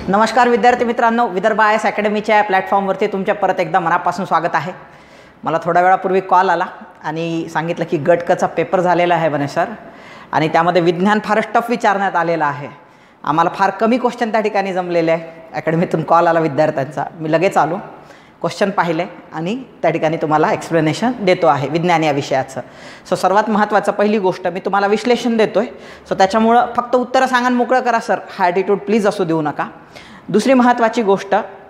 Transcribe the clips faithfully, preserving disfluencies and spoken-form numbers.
नमस्कार विद्यार्थी मित्रांनो, विदर्भ आय एस अकॅडमीच्या प्लॅटफॉर्मवरती तुमच्या परत एकदा मनापासून स्वागत आहे। मला थोड्या वेळापूर्वी कॉल आला आणि सांगितलं की गटकचा पेपर झालेला आहे बने सर, आणि त्यामध्ये विज्ञान फारच टफ विचारण्यात आलेलं आहे। आम्हाला फार कमी क्वेश्चन त्या ठिकाणी जमलेले आहे। अकॅडमीतून कॉल आला विद्यार्थ्यांचा, मी लगेच आलो, क्वेश्चन पाहिले आणि त्या ठिकाणी तुम्हाला एक्सप्लेनेशन देतो आहे विज्ञान या विषयाचं। सो सर्वात महत्त्वाचं पहिली गोष्ट, मी तुम्हाला विश्लेषण देतो आहे, सो त्याच्यामुळं फक्त उत्तरं सांगा आणि मोकळं करा सर, हा ॲटिट्यूड प्लीज असू देऊ नका। दुसरी महत्त्वाची गोष्ट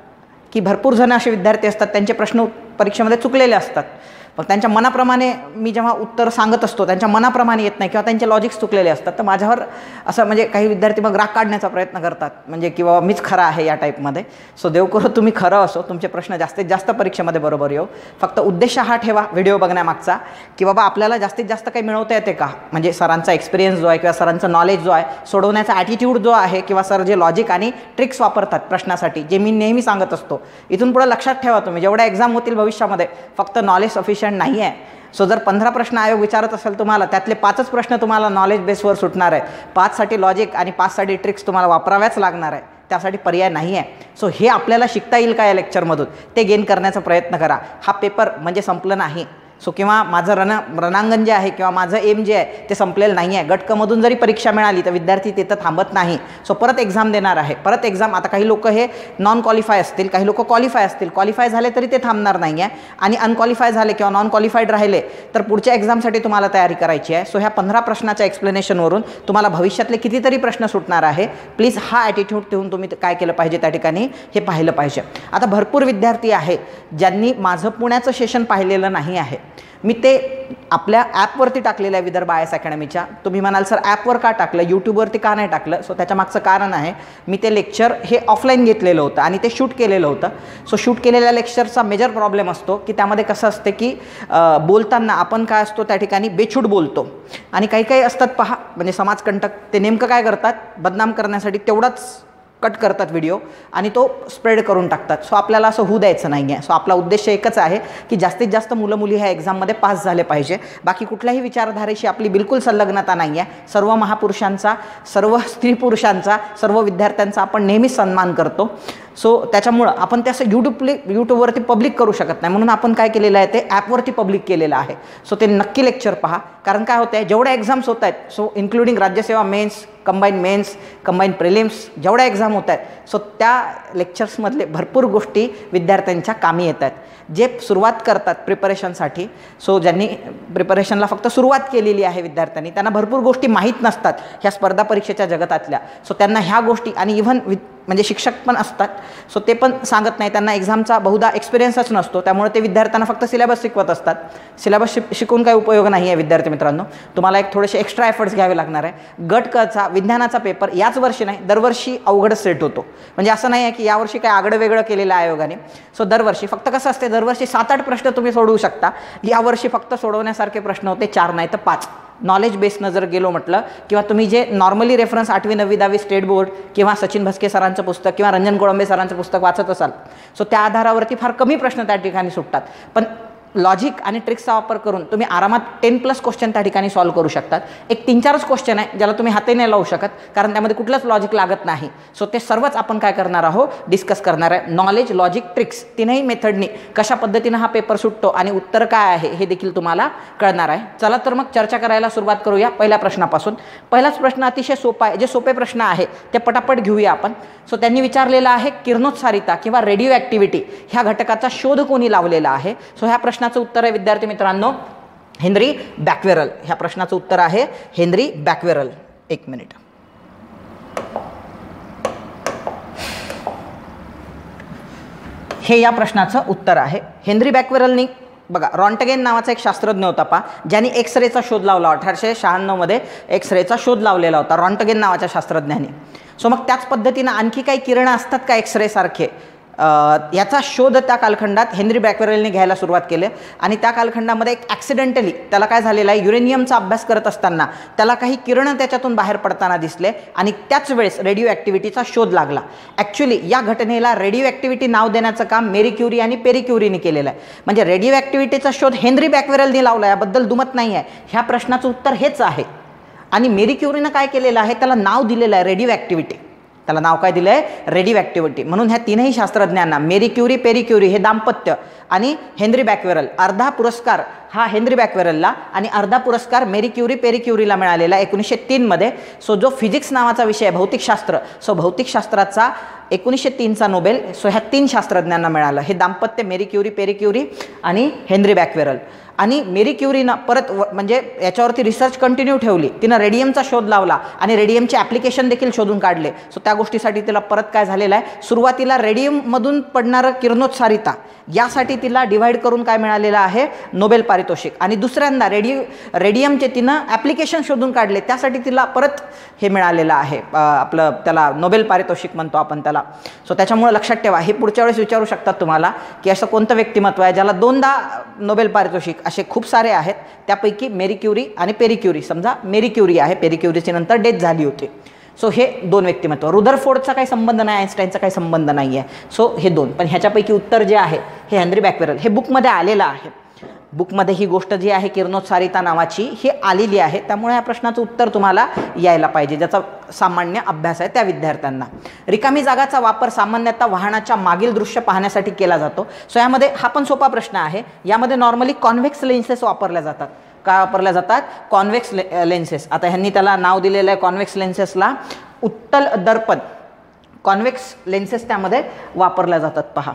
की भरपूर जण असे विद्यार्थी असतात त्यांचे प्रश्न परीक्षेमध्ये चुकलेले असतात, मग त्यांच्या मनाप्रमाणे मी जेव्हा उत्तर सांगत असतो त्यांच्या मनाप्रमाणे येत नाही किंवा त्यांचे लॉजिक्स चुकलेले असतात, तर माझ्यावर असं म्हणजे काही विद्यार्थी मग राग काढण्याचा प्रयत्न करतात, म्हणजे की बाबा मीच खरा आहे या टाईपमध्ये। सो देव करो तुम्ही खरं असो, तुमचे प्रश्न जास्तीत जास्त परीक्षेमध्ये बरोबर येऊ। फक्त उद्देश हा ठेवा व्हिडिओ बघण्यामागचा की बाबा आपल्याला जास्तीत जास्त काही मिळवता येते का, म्हणजे सरांचा एक्सपिरियन्स जो आहे किंवा सरांचं नॉलेज जो आहे, सोडवण्याचा ॲटिट्यूड जो आहे, किंवा सर जे लॉजिक आणि ट्रिक्स वापरतात प्रश्नासाठी, जे मी नेहमी सांगत असतो। इथून पुढे लक्षात ठेवा तुम्ही, जेवढ्या एक्झाम होतील भविष्यामध्ये फक्त नॉलेज सफिशियंट नाही आहे। सो जर पंधरा प्रश्न आयोग विचारत असेल तुम्हाला, त्यातले पाचच प्रश्न तुम्हाला नॉलेज बेसवर सुटणार आहेत, पाचसाठी लॉजिक आणि पाचसाठी ट्रिक्स तुम्हाला वापराव्याच लागणार आहे, त्यासाठी पर्याय नाही आहे। सो हे आपल्याला शिकता येईल का या लेक्चरमधून, ते गेन करण्याचा प्रयत्न करा। हा पेपर म्हणजे संपलं नाही, सो किंवा माझं रण रणांगण जे आहे किंवा माझं एम जे आहे ते संपलेलं नाही आहे। गटकमधून जरी परीक्षा मिळाली तर विद्यार्थी तिथं थांबत नाही, सो परत एक्झाम देणार आहे, परत एक्झाम। आता काही लोक हे नॉन क्वालिफाय असतील, काही लोक क्वालिफाय असतील, क्वालिफाय झाले तरी ते थांबणार नाही आहे, आणि अनक्वालिफाय झाले किंवा नॉन क्वालिफाईड राहिले तर पुढच्या एक्झामसाठी तुम्हाला तयारी करायची आहे। सो ह्या पंधरा प्रश्नाच्या एक्सप्लेनेशनवरून तुम्हाला भविष्यातले कितीतरी प्रश्न सुटणार आहे। प्लीज हा ॲटिट्यूड ठेवून तुम्ही काय केलं पाहिजे त्या ठिकाणी हे पाहिलं पाहिजे। आता भरपूर विद्यार्थी आहे ज्यांनी माझं पुण्याचं सेशन पाहिलेलं नाही आहे, मी ते आपल्या ॲपवरती टाकलेलं आहे विदर्भ आय एस अकॅडमीच्या। तुम्ही म्हणाल सर ॲपवर का टाकलं, यूट्यूबवरती का नाही टाकलं, सो त्याच्या मागचं कारण आहे, मी ते लेक्चर हे ऑफलाईन घेतलेलं होतं आणि ते शूट केलेलं होतं। सो शूट केलेल्या लेक्चरचा मेजर प्रॉब्लेम असतो की त्यामध्ये कसं असते की बोलताना आपण काय असतो त्या ठिकाणी बेछूट बोलतो, आणि काही काही असतात पहा म्हणजे समाजकंटक, ते नेमकं काय करतात, बदनाम करण्यासाठी तेवढाच कट करतात व्हिडिओ आणि तो स्प्रेड करून टाकतात। सो आपल्याला असं होऊ द्यायचं नाही आहे। सो आपला उद्देश एकच आहे की जास्तीत जास्त मुलं मुली ह्या एक्झाममध्ये पास झाले पाहिजे, बाकी कुठल्याही विचारधारेशी आपली बिलकुल संलग्नता नाही आहे। सर्व महापुरुषांचा, सर्व स्त्री पुरुषांचा, सर्व विद्यार्थ्यांचा आपण नेहमीच सन्मान करतो। सो त्याच्यामुळं आपण ते असं यूट्यूब यूट्यूबवरती पब्लिक करू शकत नाही, म्हणून आपण काय केलेलं आहे ते ॲपवरती पब्लिक केलेलं आहे। सो ते नक्की लेक्चर पहा, कारण काय होतं आहे, जेवढ्या एक्झाम्स होत आहेत, so including Rajyaseva mains, combine mains, combine prelims, जेवढ्या एक्झाम होत आहेत, सो त्या लेक्चर्समधले भरपूर गोष्टी विद्यार्थ्यांच्या कामी येत आहेत। जे सुरुवात करतात प्रिपरेशनसाठी, सो ज्यांनी प्रिपरेशनला फक्त सुरुवात केलेली आहे विद्यार्थ्यांनी, त्यांना भरपूर गोष्टी माहीत नसतात ह्या स्पर्धा परीक्षेच्या जगतातल्या। सो त्यांना ह्या गोष्टी, आणि इव्हन वि म्हणजे शिक्षक पण असतात, सो ते पण सांगत नाही, त्यांना एक्झामचा बहुधा एक्सपिरियन्सच नसतो, त्यामुळे ते विद्यार्थ्यांना फक्त सिलेबस शिकवत असतात। सिलेबस शिक शिकून काही उपयोग नाही आहे विद्यार्थी मित्रांनो, तुम्हाला एक थोडेसे एक्स्ट्रा एफर्ट्स घ्यावे लागणार आहे। गटकचा विज्ञानाचा पेपर याच वर्षी नाही, दरवर्षी अवघड सेट होतो, म्हणजे असं नाही आहे की यावर्षी काय आगळं वेगळं केलेलं आहे आयोगाने। सो दरवर्षी फक्त कसं असते, दरवर्षी सात आठ प्रश्न तुम्ही सोडवू शकता, यावर्षी फक्त सोडवण्यासारखे प्रश्न होते चार नाही तर पाच। नॉलेज बेसनं जर गेलो म्हटलं, किंवा तुम्ही जे नॉर्मली रेफरन्स आठवी नववी दहावी स्टेट बोर्ड किंवा सचिन भस्के सरांचं पुस्तक किंवा रंजन कोळंबे सरांचं पुस्तक वाचत असाल, सो त्या आधारावरती फार कमी प्रश्न त्या ठिकाणी सुटतात, पण लॉजिक आणि ट्रिक्सचा वापर करून तुम्ही आरामात टेन प्लस क्वेश्चन त्या ठिकाणी सॉल्व करू शकतात। एक तीन चारच क्वेश्चन आहे ज्याला तुम्ही हाते नाही लावू शकत, कारण त्यामध्ये कुठलंच लॉजिक लागत नाही। सो ते सर्वच आपण काय करणार आहोत, डिस्कस करणार आहे। नॉलेज, लॉजिक, ट्रिक्स तीनही मेथडनी कशा पद्धतीनं हा पेपर सुटतो आणि उत्तर काय आहे हे देखील तुम्हाला कळणार आहे। चला तर मग चर्चा करायला सुरुवात करूया पहिल्या प्रश्नापासून। पहिलाच प्रश्न अतिशय सोपा आहे, जे सोपे प्रश्न आहे ते पटापट घेऊया आपण। सो त्यांनी विचारलेला आहे, किरणोत्सारिता किंवा रेडिओ ॲक्टिव्हिटी ह्या घटकाचा शोध कोणी लावलेला आहे। सो ह्या प्रश्नाचं उत्तर आहे विद्यार्थी मित्रांनो हेनरी बॅक्वेरल। ह्या प्रश्नाचं उत्तर आहे हेनरी बॅक्वेरल। एक मिनिट, हे या प्रश्नाचं उत्तर आहे। हेनरी बॅक्वेरलनी बघा, रॉन्टगेन नावाचा एक शास्त्रज्ञ होता पा, ज्यांनी एक्स रेचा शोध लावला, अठराशे शहाण्णव मध्ये एक्स रेचा शोध लावलेला होता रॉन्टगेन नावाच्या शास्त्रज्ञांनी। सो मग त्याच पद्धतीनं आणखी काही किरणं असतात का एक्स रे सारखे, याचा शोध त्या कालखंडात हेनरी बॅक्वेरलने घ्यायला सुरुवात केली, आणि त्या कालखंडामध्ये एक ॲक्सिडेंटली त्याला काय झालेलं आहे, युरेनियमचा अभ्यास करत असताना त्याला काही किरण त्याच्यातून बाहेर पडताना दिसले, आणि त्याच वेळेस रेडिओ ॲक्टिव्हिटीचा शोध लागला। ॲक्च्युली या घटनेला रेडिओ ॲक्टिव्हिटी नाव देण्याचं काम मेरी क्युरी आणि पेरी क्युरीने केलेलं आहे, म्हणजे रेडिओ ॲक्टिव्हिटीचा शोध हेनरी बॅक्वेरलने लावला, याबद्दल दुमत नाही आहे। ह्या प्रश्नाचं उत्तर हेच आहे। आणि मेरी क्युरीनं काय केलेलं आहे, त्याला नाव दिलेलं आहे रेडिओ ॲक्टिव्हिटी। त्याला नाव काय दिलं आहे, रेडिओ ॲक्टिव्हिटी. म्हणून ह्या तीनही शास्त्रज्ञांना मेरी क्युरी, पेरी क्युरी हे दाम्पत्य आणि हेनरी बॅक्वेरल, अर्धा पुरस्कार हा हेनरी बॅक्वेरलला आणि अर्धा पुरस्कार मेरी क्युरी, पेरी क्युरीला मिळालेला एकोणीसशे तीनमध्ये. सो जो फिजिक्स नावाचा विषय आहे भौतिकशास्त्र, सो भौतिकशास्त्राचा एकोणीसशे तीनचा नोबेल सो ह्या तीन शास्त्रज्ञांना मिळालं. हे दाम्पत्य मेरी क्युरी, पेरी क्युरी आणि हेनरी बॅक्वेरल. आणि मेरी क्युरीनं परत म्हणजे याच्यावरती रिसर्च कंटिन्यू ठेवली. तिनं रेडियमचा शोध लावला आणि रेडियमचे ॲप्लिकेशन देखील शोधून काढले. सो त्या गोष्टीसाठी तिला परत काय झालेलं आहे, सुरुवातीला रेडियममधून पडणारं किरणोत्सारिता यासाठी तिला डिव्हाइड करून काय मिळालेलं आहे, नोबेल पारितोषिक. आणि दुसऱ्यांदा रेडिओ रेडियमचे तिनं ॲप्लिकेशन शोधून काढले, त्यासाठी तिला परत हे मिळालेलं आहे आपलं त्याला नोबेल पारितोषिक म्हणतो आपण त्याला. सो त्याच्यामुळे लक्षात ठेवा, हे पुढच्या वेळेस विचारू शकतात तुम्हाला की असं कोणतं व्यक्तिमत्व आहे ज्याला दोनदा नोबेल पारितोषिक. असे खूप सारे आहेत, त्यापैकी मेरी क्युरी आणि पेरी क्युरी. समजा मेरी क्युरी आहे, पेरी क्युरीची नंतर डेथ झाली होती. सो हे दोन व्यक्तिमत्व. रुदरफोर्डचा काही संबंध नाही, आइन्स्टाईनचा काही संबंध नाही आहे. सो हे दोन. पण ह्याच्यापैकी उत्तर जे आहे हे हेनरी बॅक्वेरल. हे बुकमध्ये आलेलं आहे. बुकमध्ये ही गोष्ट जी आहे किरणोत्सारिता नावाची ही आलेली आहे. त्यामुळे या प्रश्नाचं उत्तर तुम्हाला यायला पाहिजे, ज्याचा सामान्य अभ्यास आहे त्या विद्यार्थ्यांना. रिकामी जागाचा वापर सामान्यतः वाहनाच्या मागील दृश्य पाहण्यासाठी केला जातो. सो यामध्ये हा पण सोपा प्रश्न आहे. यामध्ये नॉर्मली कॉन्व्हेक्स लेन्सेस वापरल्या जातात. का वापरल्या जातात, कॉन्व्हेक्स लेन्सेस. आता ह्यांनी त्याला नाव दिलेलं आहे कॉन्व्हेक्स लेन्सेसला उत्तल दर्पण. कॉन्व्हेक्स लेन्सेस त्यामध्ये वापरल्या जातात. पहा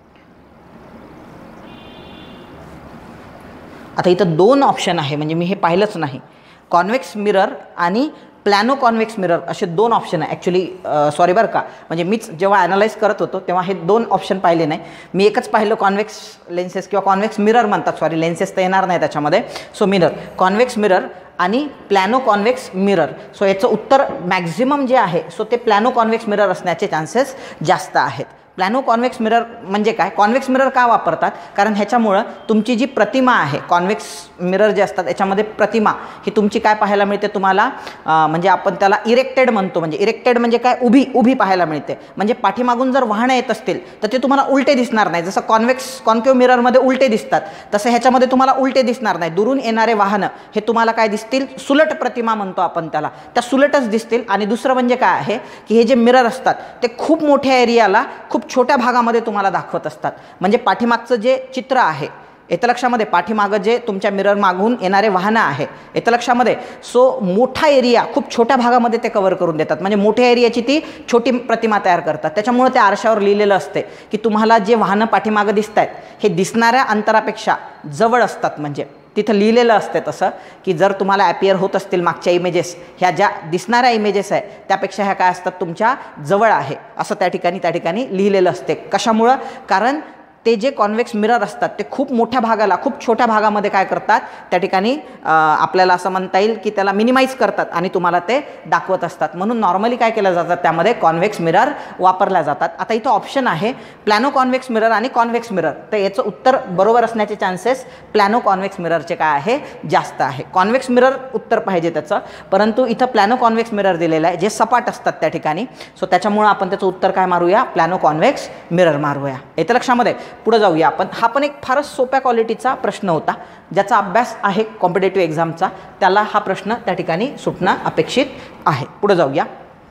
आता इथं दोन ऑप्शन आहे, म्हणजे मी हे पाहिलंच नाही. कॉन्व्हेक्स मिरर आणि प्लॅनो कॉन्व्हेक्स मिरर असे दोन ऑप्शन आहे. ॲक्च्युली सॉरी बरं का, म्हणजे मीच जेव्हा ॲनालाइज करत होतो तेव्हा हे दोन ऑप्शन पाहिले नाही. मी एकच पाहिलं कॉन्व्हेक्स लेन्सेस किंवा कॉन्व्हेक्स मिरर म्हणतात, सॉरी लेन्सेस तर येणार नाही त्याच्यामध्ये. सो मिरर, कॉन्व्हेक्स मिरर आणि प्लॅनो कॉन्व्हेक्स मिरर. सो याचं उत्तर मॅक्झिमम जे आहे सो ते प्लॅनो कॉन्व्हेक्स मिरर असण्याचे चान्सेस जास्त आहेत. प्लॅनो कॉन्व्हेक्स मिरर म्हणजे काय, कॉन्व्हेक्स मिरर का वापरतात, कारण ह्याच्यामुळं तुमची जी प्रतिमा आहे, कॉन्व्हेक्स मिरर जे असतात याच्यामध्ये प्रतिमा ही तुमची काय पाहायला मिळते तुम्हाला, म्हणजे आपण त्याला इरेक्टेड म्हणतो. म्हणजे इरेक्टेड म्हणजे काय, उभी उभी पाहायला मिळते. म्हणजे पाठीमागून जर वाहनं येत असतील तर ते तुम्हाला उलटे दिसणार नाही. जसं कॉन्व्हेक्स कॉन्केव्ह मिररमध्ये उलटे दिसतात तसं ह्याच्यामध्ये तुम्हाला उलटे दिसणार नाही. दुरून येणारे वाहनं हे तुम्हाला काय दिसतील, सुलट प्रतिमा म्हणतो आपण त्याला, त्या सुलटच दिसतील. आणि दुसरं म्हणजे काय आहे की हे जे मिरर असतात ते खूप मोठ्या एरियाला खूप छोट्या भागामध्ये तुम्हाला दाखवत असतात. म्हणजे पाठीमागचं जे चित्र आहे येतं लक्षामध्ये, पाठीमागं जे तुमच्या मिरर मागून येणारे वाहनं आहे येतं लक्षामध्ये. सो मोठा एरिया खूप छोट्या भागामध्ये ते कव्हर करून देतात. म्हणजे मोठ्या एरियाची ती छोटी प्रतिमा तयार करतात. त्याच्यामुळे त्या आरशावर लिहिलेलं असते की तुम्हाला जे वाहनं पाठीमागं दिसत आहेत हे दिसणाऱ्या अंतरापेक्षा जवळ असतात. म्हणजे तिथं लिहिलेलं असते तसं की जर तुम्हाला ॲपियर होत असतील मागच्या इमेजेस, ह्या ज्या दिसणाऱ्या इमेजेस आहे त्यापेक्षा ह्या काय असतात तुमच्या जवळ आहे असं त्या ठिकाणी त्या ठिकाणी लिहिलेलं असते. कशामुळं, कारण ते जे कॉन्व्हेक्स मिरर असतात ते खूप मोठ्या भागाला खूप छोट्या भागामध्ये काय करतात त्या ठिकाणी आपल्याला असं म्हणता येईल की त्याला मिनिमाइज करतात आणि तुम्हाला ते दाखवत असतात. म्हणून नॉर्मली काय केलं जातात त्यामध्ये कॉन्व्हेक्स मिरर वापरल्या जातात. आता इथं ऑप्शन आहे प्लॅनो कॉन्व्हेक्स मिरर आणि कॉन्व्हेक्स मिरर. तर याचं उत्तर बरोबर असण्याचे चान्सेस प्लॅनो कॉन्व्हेक्स मिररचे काय आहे, जास्त आहे. कॉन्व्हेक्स मिरर उत्तर पाहिजे त्याचं, परंतु इथं प्लॅनो कॉन्व्हेक्स मिरर दिलेलं आहे जे सपाट असतात त्या ठिकाणी. सो त्याच्यामुळं आपण त्याचं उत्तर काय मारूया, प्लॅनो कॉन्व्हेक्स मिरर मारूया. येतं लक्षामध्ये. पुढे जाऊया आपण. हा पण एक फारच सोप्या क्वालिटीचा प्रश्न होता, ज्याचा अभ्यास आहे कॉम्पिटेटिव्ह एक्झामचा, त्याला हा प्रश्न त्या ठिकाणी सुटणं अपेक्षित आहे. पुढे जाऊया.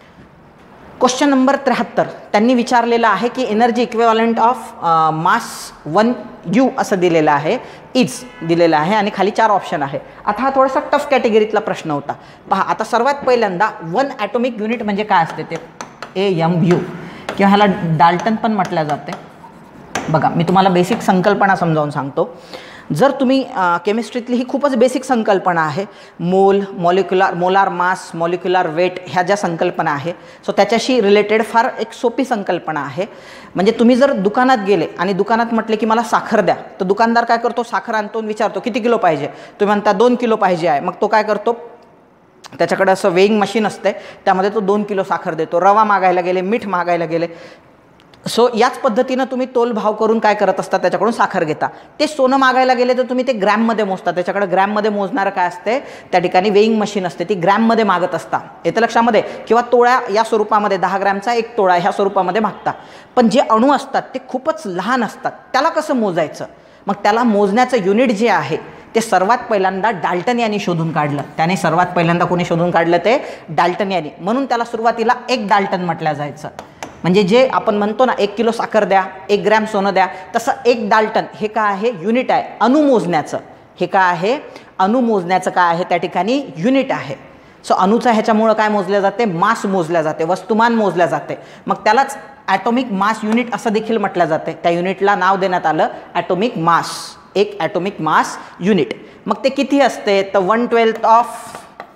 क्वेश्चन नंबर त्र्याहत्तर त्यांनी विचारलेलं आहे की energy equivalent of mass one u असं दिलेलं आहे, इज दिलेलं आहे आणि खाली चार ऑप्शन आहे. आता हा थोडासा टफ कॅटेगरीतला प्रश्न होता. पहा आता सर्वात पहिल्यांदा वन ॲटॉमिक युनिट म्हणजे काय असते ते, ए एम यू किंवा ह्याला डाल्टन पण म्हटलं जाते. बघा मी तुम्हाला बेसिक संकल्पना समजावून सांगतो. जर तुम्ही केमिस्ट्रीतली ही खूपच बेसिक संकल्पना आहे, mole, molecular molar mass, molecular weight ह्या ज्या संकल्पना आहे सो त्याच्याशी रिलेटेड फार एक सोपी संकल्पना आहे. म्हणजे तुम्ही जर दुकानात गेले आणि दुकानात म्हटले की मला साखर द्या, तर दुकानदार काय करतो, साखर आणतो विचारतो किती किलो पाहिजे, तुम्ही म्हणता दोन किलो पाहिजे आहे. मग तो काय करतो, त्याच्याकडे असं वेइंग मशीन असते, त्यामध्ये तो दोन किलो साखर देतो. रवा मागायला गेले, मीठ मागायला गेले, सो याच पद्धतीनं तुम्ही तोल भाव करून काय करत असता, त्याच्याकडून साखर घेता. ते सोनं मागायला गेले तर तुम्ही ते ग्रॅममध्ये मोजता, त्याच्याकडे ग्रॅममध्ये मोजणारं काय असते त्या ठिकाणी वेइंग मशीन असते, ती ग्रॅममध्ये मागत असता. येतं लक्षामध्ये. किंवा तोळ्या या स्वरूपामध्ये, दहा ग्रॅमचा एक तोळा ह्या स्वरूपामध्ये मागता. पण जे अणू असतात ते खूपच लहान असतात, त्याला कसं मोजायचं, मग त्याला मोजण्याचं युनिट जे आहे ते सर्वात पहिल्यांदा डाल्टन यांनी शोधून काढलं. त्याने सर्वात पहिल्यांदा कोणी शोधून काढलं ते डाल्टन यांनी. म्हणून त्याला सुरुवातीला एक डाल्टन म्हटलं जायचं. म्हणजे जे आपण म्हणतो ना एक किलो साखर द्या, एक ग्रॅम सोनं द्या, तसं एक डाल्टन हे काय आहे, युनिट आहे अणु मोजण्याचं. हे काय आहे, अणु मोजण्याचं काय आहे त्या ठिकाणी युनिट आहे. सो अणूचं ह्याच्यामुळं काय मोजलं जाते, मास मोजल्या जाते, वस्तुमान मोजल्या जाते. मग त्यालाच ॲटॉमिक मास युनिट असं देखील म्हटलं जाते. त्या युनिटला नाव देण्यात आलं ॲटॉमिक मास. एक ॲटॉमिक मास युनिट. मग ते किती असते, तर one twelfth of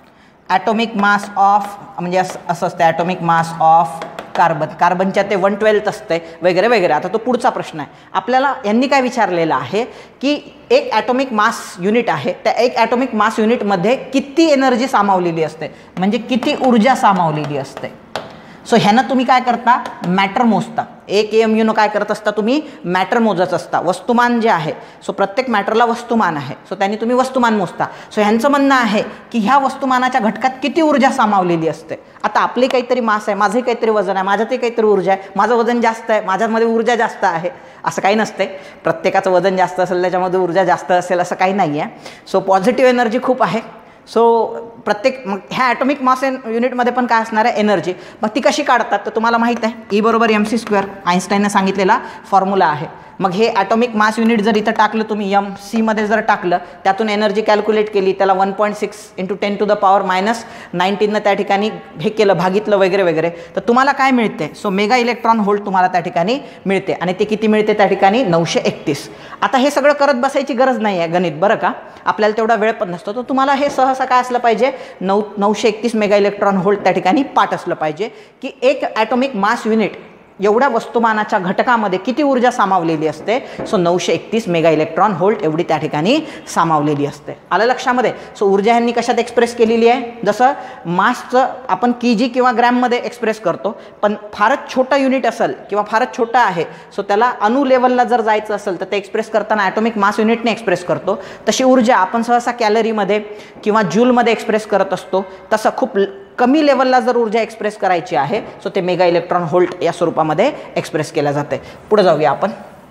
atomic mass of, म्हणजे असं असं असते ॲटॉमिक मास ऑफ कार्बन. कार्बनच्या ते वन ट्वेल्थ असते वगैरे वगैरे. आता तो पुढचा प्रश्न आहे. आपल्याला यांनी काय विचारलेलं आहे की एक ॲटॉमिक मास युनिट आहे, त्या एक ॲटॉमिक मास युनिटमध्ये किती एनर्जी सामावलेली असते, म्हणजे किती ऊर्जा सामावलेली असते. सो ह्यानं तुम्ही काय करता, मॅटर मोजता. एक एम यूनं काय करत असता तुम्ही, मॅटर मोजत असता, वस्तुमान जे आहे. सो प्रत्येक मॅटरला वस्तुमान आहे, सो त्यांनी तुम्ही वस्तुमान मोजता. सो ह्यांचं म्हणणं आहे की ह्या वस्तुमानाच्या घटकात किती ऊर्जा सामावलेली असते. आता आपली काहीतरी मास आहे, माझंही काहीतरी वजन आहे, माझ्यातही काहीतरी ऊर्जा आहे, माझं वजन जास्त आहे, माझ्यामध्ये ऊर्जा जास्त आहे, असं काही नसते. प्रत्येकाचं वजन जास्त असेल त्याच्यामध्ये ऊर्जा जास्त असेल असं काही नाही आहे. सो पॉझिटिव्ह एनर्जी खूप आहे. सो प्रत्येक मग ह्या ॲटॉमिक मास युनिटमध्ये पण काय असणार आहे, एनर्जी. मग ती कशी काढतात तर तुम्हाला माहीत आहे, ई बरोबर एम सी स्क्वेअर आईन्स्टाईनने सांगितलेला फॉर्म्युला आहे. मग हे ॲटॉमिक मास युनिट जर इथं टाकलं तुम्ही, एम सीमध्ये जर टाकलं, त्यातून एनर्जी कॅल्क्युलेट केली, त्याला one point six into ten to the power minus नाईन्टीननं त्या ठिकाणी हे केलं, भागितलं वगैरे वगैरे, तर तुम्हाला काय मिळते, सो मेगा इलेक्ट्रॉन व्होल्ट तुम्हाला त्या ठिकाणी मिळते. आणि ते किती मिळते त्या ठिकाणी, नऊशे एकतीस. आता हे सगळं करत बसायची गरज नाही आहे गणित, बरं का, आपल्याला तेवढा वेळ पण नसतो. तर तुम्हाला हे सहसा काय असलं पाहिजे, नऊ नऊशे एकतीस मेगा इलेक्ट्रॉन व्होल्ट त्या ठिकाणी पाठ असलं पाहिजे की एक ॲटॉमिक मास युनिट एवढ्या वस्तुमानाच्या घटकामध्ये किती ऊर्जा सामावलेली असते. सो नऊशे एकतीस मेगा इलेक्ट्रॉन व्होल्ट एवढी त्या ठिकाणी सामावलेली असते. आलं लक्षामध्ये. सो ऊर्जा ह्यांनी कशात एक्सप्रेस केलेली आहे, जसं मासचं आपण के जी किंवा ग्रॅममध्ये एक्सप्रेस करतो, पण फारच छोटं युनिट असेल किंवा फारच छोटं आहे, सो त्याला अणु लेवलला जर जायचं असेल तर ते एक्सप्रेस करताना ॲटॉमिक मास युनिटने एक्सप्रेस करतो. तशी ऊर्जा आपण सहसा कॅलरीमध्ये किंवा जूलमध्ये एक्सप्रेस करत असतो. तसं खूप कमी लेवलला जर ऊर्जा एक्सप्रेस करायची आहे, सो ते मेगा इलेक्ट्रॉन व्होल्ट या स्वरूपामध्ये एक्सप्रेस केल्या जाते. पुढे जाऊया आपण.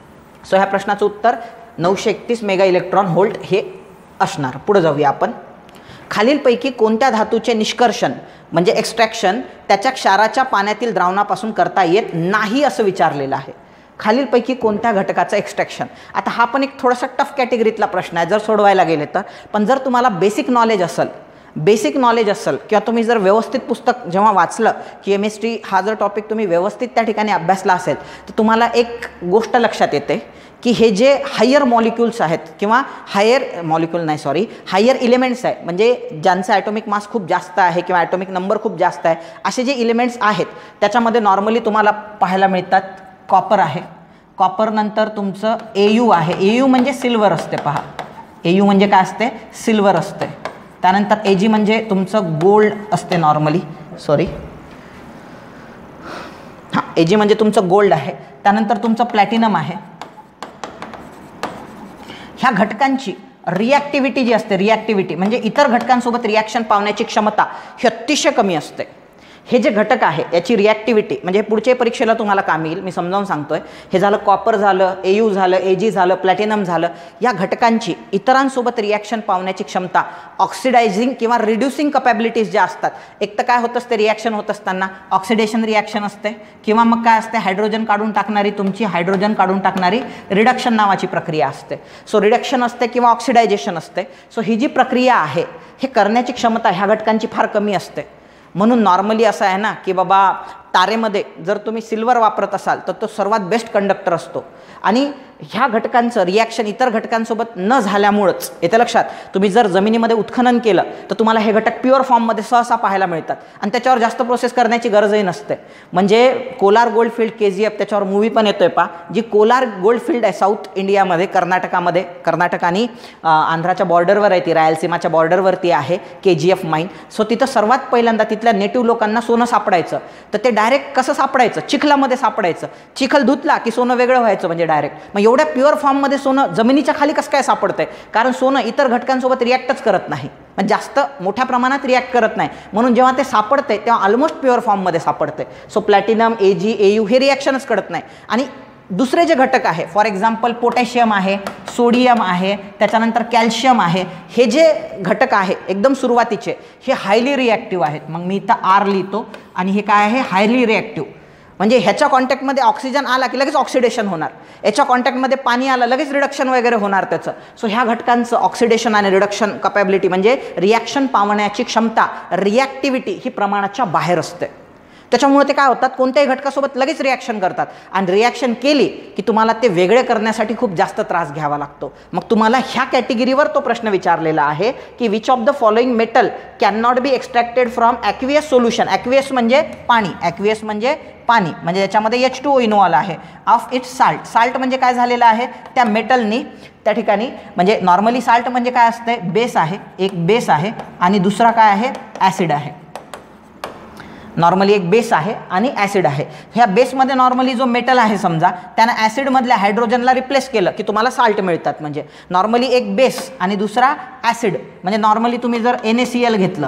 सो ह्या प्रश्नाचं उत्तर नऊशे एकतीस मेगा इलेक्ट्रॉन व्होल्ट हे असणार. पुढे जाऊया आपण. खालीलपैकी कोणत्या धातूचे निष्कर्षण म्हणजे एक्स्ट्रॅक्शन त्याच्या क्षाराच्या पाण्यातील द्रावणापासून करता येत नाही असं विचारलेलं आहे. खालीलपैकी कोणत्या घटकाचं एक्स्ट्रॅक्शन. आता हा पण एक थोडासा टफ कॅटेगरीतला प्रश्न आहे जर सोडवायला गेले तर. पण जर तुम्हाला बेसिक नॉलेज असेल, बेसिक नॉलेज असेल किंवा तुम्ही जर व्यवस्थित पुस्तक जेव्हा वाचलं, केमिस्ट्री हा जर टॉपिक तुम्ही व्यवस्थित त्या ठिकाणी अभ्यासला असेल, तर तुम्हाला एक गोष्ट लक्षात येते की हे जे हायर मॉलिक्युल्स आहेत किंवा हायर मॉलिक्युल नाही सॉरी हायर इलिमेंट्स आहे, म्हणजे ज्यांचं ॲटॉमिक मास खूप जास्त आहे किंवा ॲटॉमिक नंबर खूप जास्त आहे, असे जे इलिमेंट्स आहेत त्याच्यामध्ये नॉर्मली तुम्हाला पाहायला मिळतात. कॉपर आहे, कॉपर नंतर तुमचं ए यू आहे. ए यू म्हणजे सिल्वर असते. पहा, ए यू म्हणजे काय असते, सिल्वर असते. त्यानंतर ए जी म्हणजे तुमचं गोल्ड असते नॉर्मली, सॉरी हां ए जी म्हणजे तुमचं गोल्ड आहे. त्यानंतर तुमचं प्लॅटिनम आहे. ह्या घटकांची रिॲक्टिव्हिटी जी असते, रिॲक्टिव्हिटी म्हणजे इतर घटकांसोबत रिॲक्शन पावण्याची क्षमता ही अतिशय कमी असते. हे जे घटक आहे याची रिॲक्टिव्हिटी म्हणजे पुढच्या परीक्षेला तुम्हाला काम येईल, मी समजावून सांगतोय. हे झालं कॉपर झालं, ए यू झालं, ए जी झालं, प्लॅटिनम झालं. या घटकांची इतरांसोबत रिॲक्शन पावण्याची क्षमता, ऑक्सिडायझिंग किंवा रिड्युसिंग कपॅबिलिटीज ज्या असतात, एक तर काय होत असते, रिॲक्शन होत असताना ऑक्सिडेशन रिॲक्शन असते किंवा मग काय असते, हायड्रोजन काढून टाकणारी तुमची हायड्रोजन काढून टाकणारी रिडक्शन नावाची प्रक्रिया असते. सो रिडक्शन असते किंवा ऑक्सिडायझेशन असते. सो ही जी प्रक्रिया आहे हे करण्याची क्षमता ह्या घटकांची फार कमी असते. म्हणून नॉर्मली असं आहे ना की बाबा तारेमध्ये जर तुम्ही सिल्वर वापरत असाल तर तो सर्वात बेस्ट कंडक्टर असतो. आणि ह्या घटकांचं रिॲक्शन इतर घटकांसोबत न झाल्यामुळंच येते लक्षात. तुम्ही जर जमिनीमध्ये उत्खनन केलं तर तुम्हाला हे घटक प्युअर फॉर्ममध्ये सहसा पाहायला मिळतात आणि त्याच्यावर जास्त प्रोसेस करण्याची गरजही नसते. म्हणजे Kolar goldfield K G F त्याच्यावर मूवी पण येतोय पा, जी कोलार गोल्डफिल्ड आहे साऊथ इंडियामध्ये, कर्नाटकामध्ये, कर्नाटक आणि आंध्राच्या बॉर्डरवर आहे ती, रायलसीमाच्या बॉर्डरवरती आहे के जी एफ माईन. सो तिथं सर्वात पहिल्यांदा तिथल्या नेटिव्ह लोकांना सोनं सापडायचं तर ते डायरेक्ट कसं सापडायचं, चिखलामध्ये सापडायचं. चिखल धुतला की सोनं वेगळं व्हायचं म्हणजे डायरेक्ट. मग एवढ्या प्युअर फॉर्ममध्ये सोनं जमिनीच्या खाली कसं काय सापडतंय, कारण सोनं इतर घटकांसोबत रिॲक्टच करत नाही, म्हणजे जास्त मोठ्या प्रमाणात रिॲक्ट करत नाही. म्हणून जेव्हा ते सापडते तेव्हा ऑलमोस्ट प्युअर फॉर्ममध्ये सापडते. So platinum, A G, A U हे रिॲक्शनच करत नाही. आणि दुसरे जे घटक आहे फॉर एक्झाम्पल पोटॅशियम आहे, सोडियम आहे, त्याच्यानंतर कॅल्शियम आहे, हे जे घटक आहे एकदम सुरुवातीचे हे हायली रिॲक्टिव्ह आहेत. मग मी इथं आर लिहितो आणि हे काय आहे हायली रिॲक्टिव्ह, म्हणजे ह्याच्या कॉन्टॅक्टमध्ये ऑक्सिजन आला की लगेच ऑक्सिडेशन होणार, याच्या कॉन्टॅक्टमध्ये पाणी आलं लगेच रिडक्शन वगैरे होणार त्याचं. सो ह्या घटकांचं ऑक्सिडेशन आणि रिडक्शन कॅपॅबिलिटी म्हणजे रिॲक्शन पावण्याची क्षमता, रिॲक्टिव्हिटी ही प्रमाणाच्या बाहेर असते. त्याच्यामुळे ते काय होतात कोणत्याही घटकासोबत लगेच रिॲक्शन करतात आणि रिॲक्शन केली की तुम्हाला ते वेगळे करण्यासाठी खूप जास्त त्रास घ्यावा लागतो. मग तुम्हाला ह्या कॅटेगरीवर तो प्रश्न विचारलेला आहे की which of the following metal can not be extracted from aqueous solution. Aqueous म्हणजे पाणी, ॲक्वियस म्हणजे पाणी म्हणजे याच्यामध्ये एच टू ओ इन्व्हॉल्व आहे ऑफ इट्स साल्ट. साल्ट म्हणजे काय झालेलं आहे त्या मेटलनी त्या ठिकाणी, म्हणजे नॉर्मली साल्ट म्हणजे काय असते बेस आहे, एक बेस आहे आणि दुसरा काय आहे ॲसिड आहे. नॉर्मली एक बेस आहे आणि ॲसिड आहे. ह्या बेसमध्ये नॉर्मली जो मेटल आहे समजा त्यानं ॲसिडमधल्या हायड्रोजनला रिप्लेस केलं की तुम्हाला साल्ट मिळतात. म्हणजे नॉर्मली एक बेस आणि दुसरा ॲसिड, म्हणजे नॉर्मली तुम्ही जर एन ए सी एल घेतलं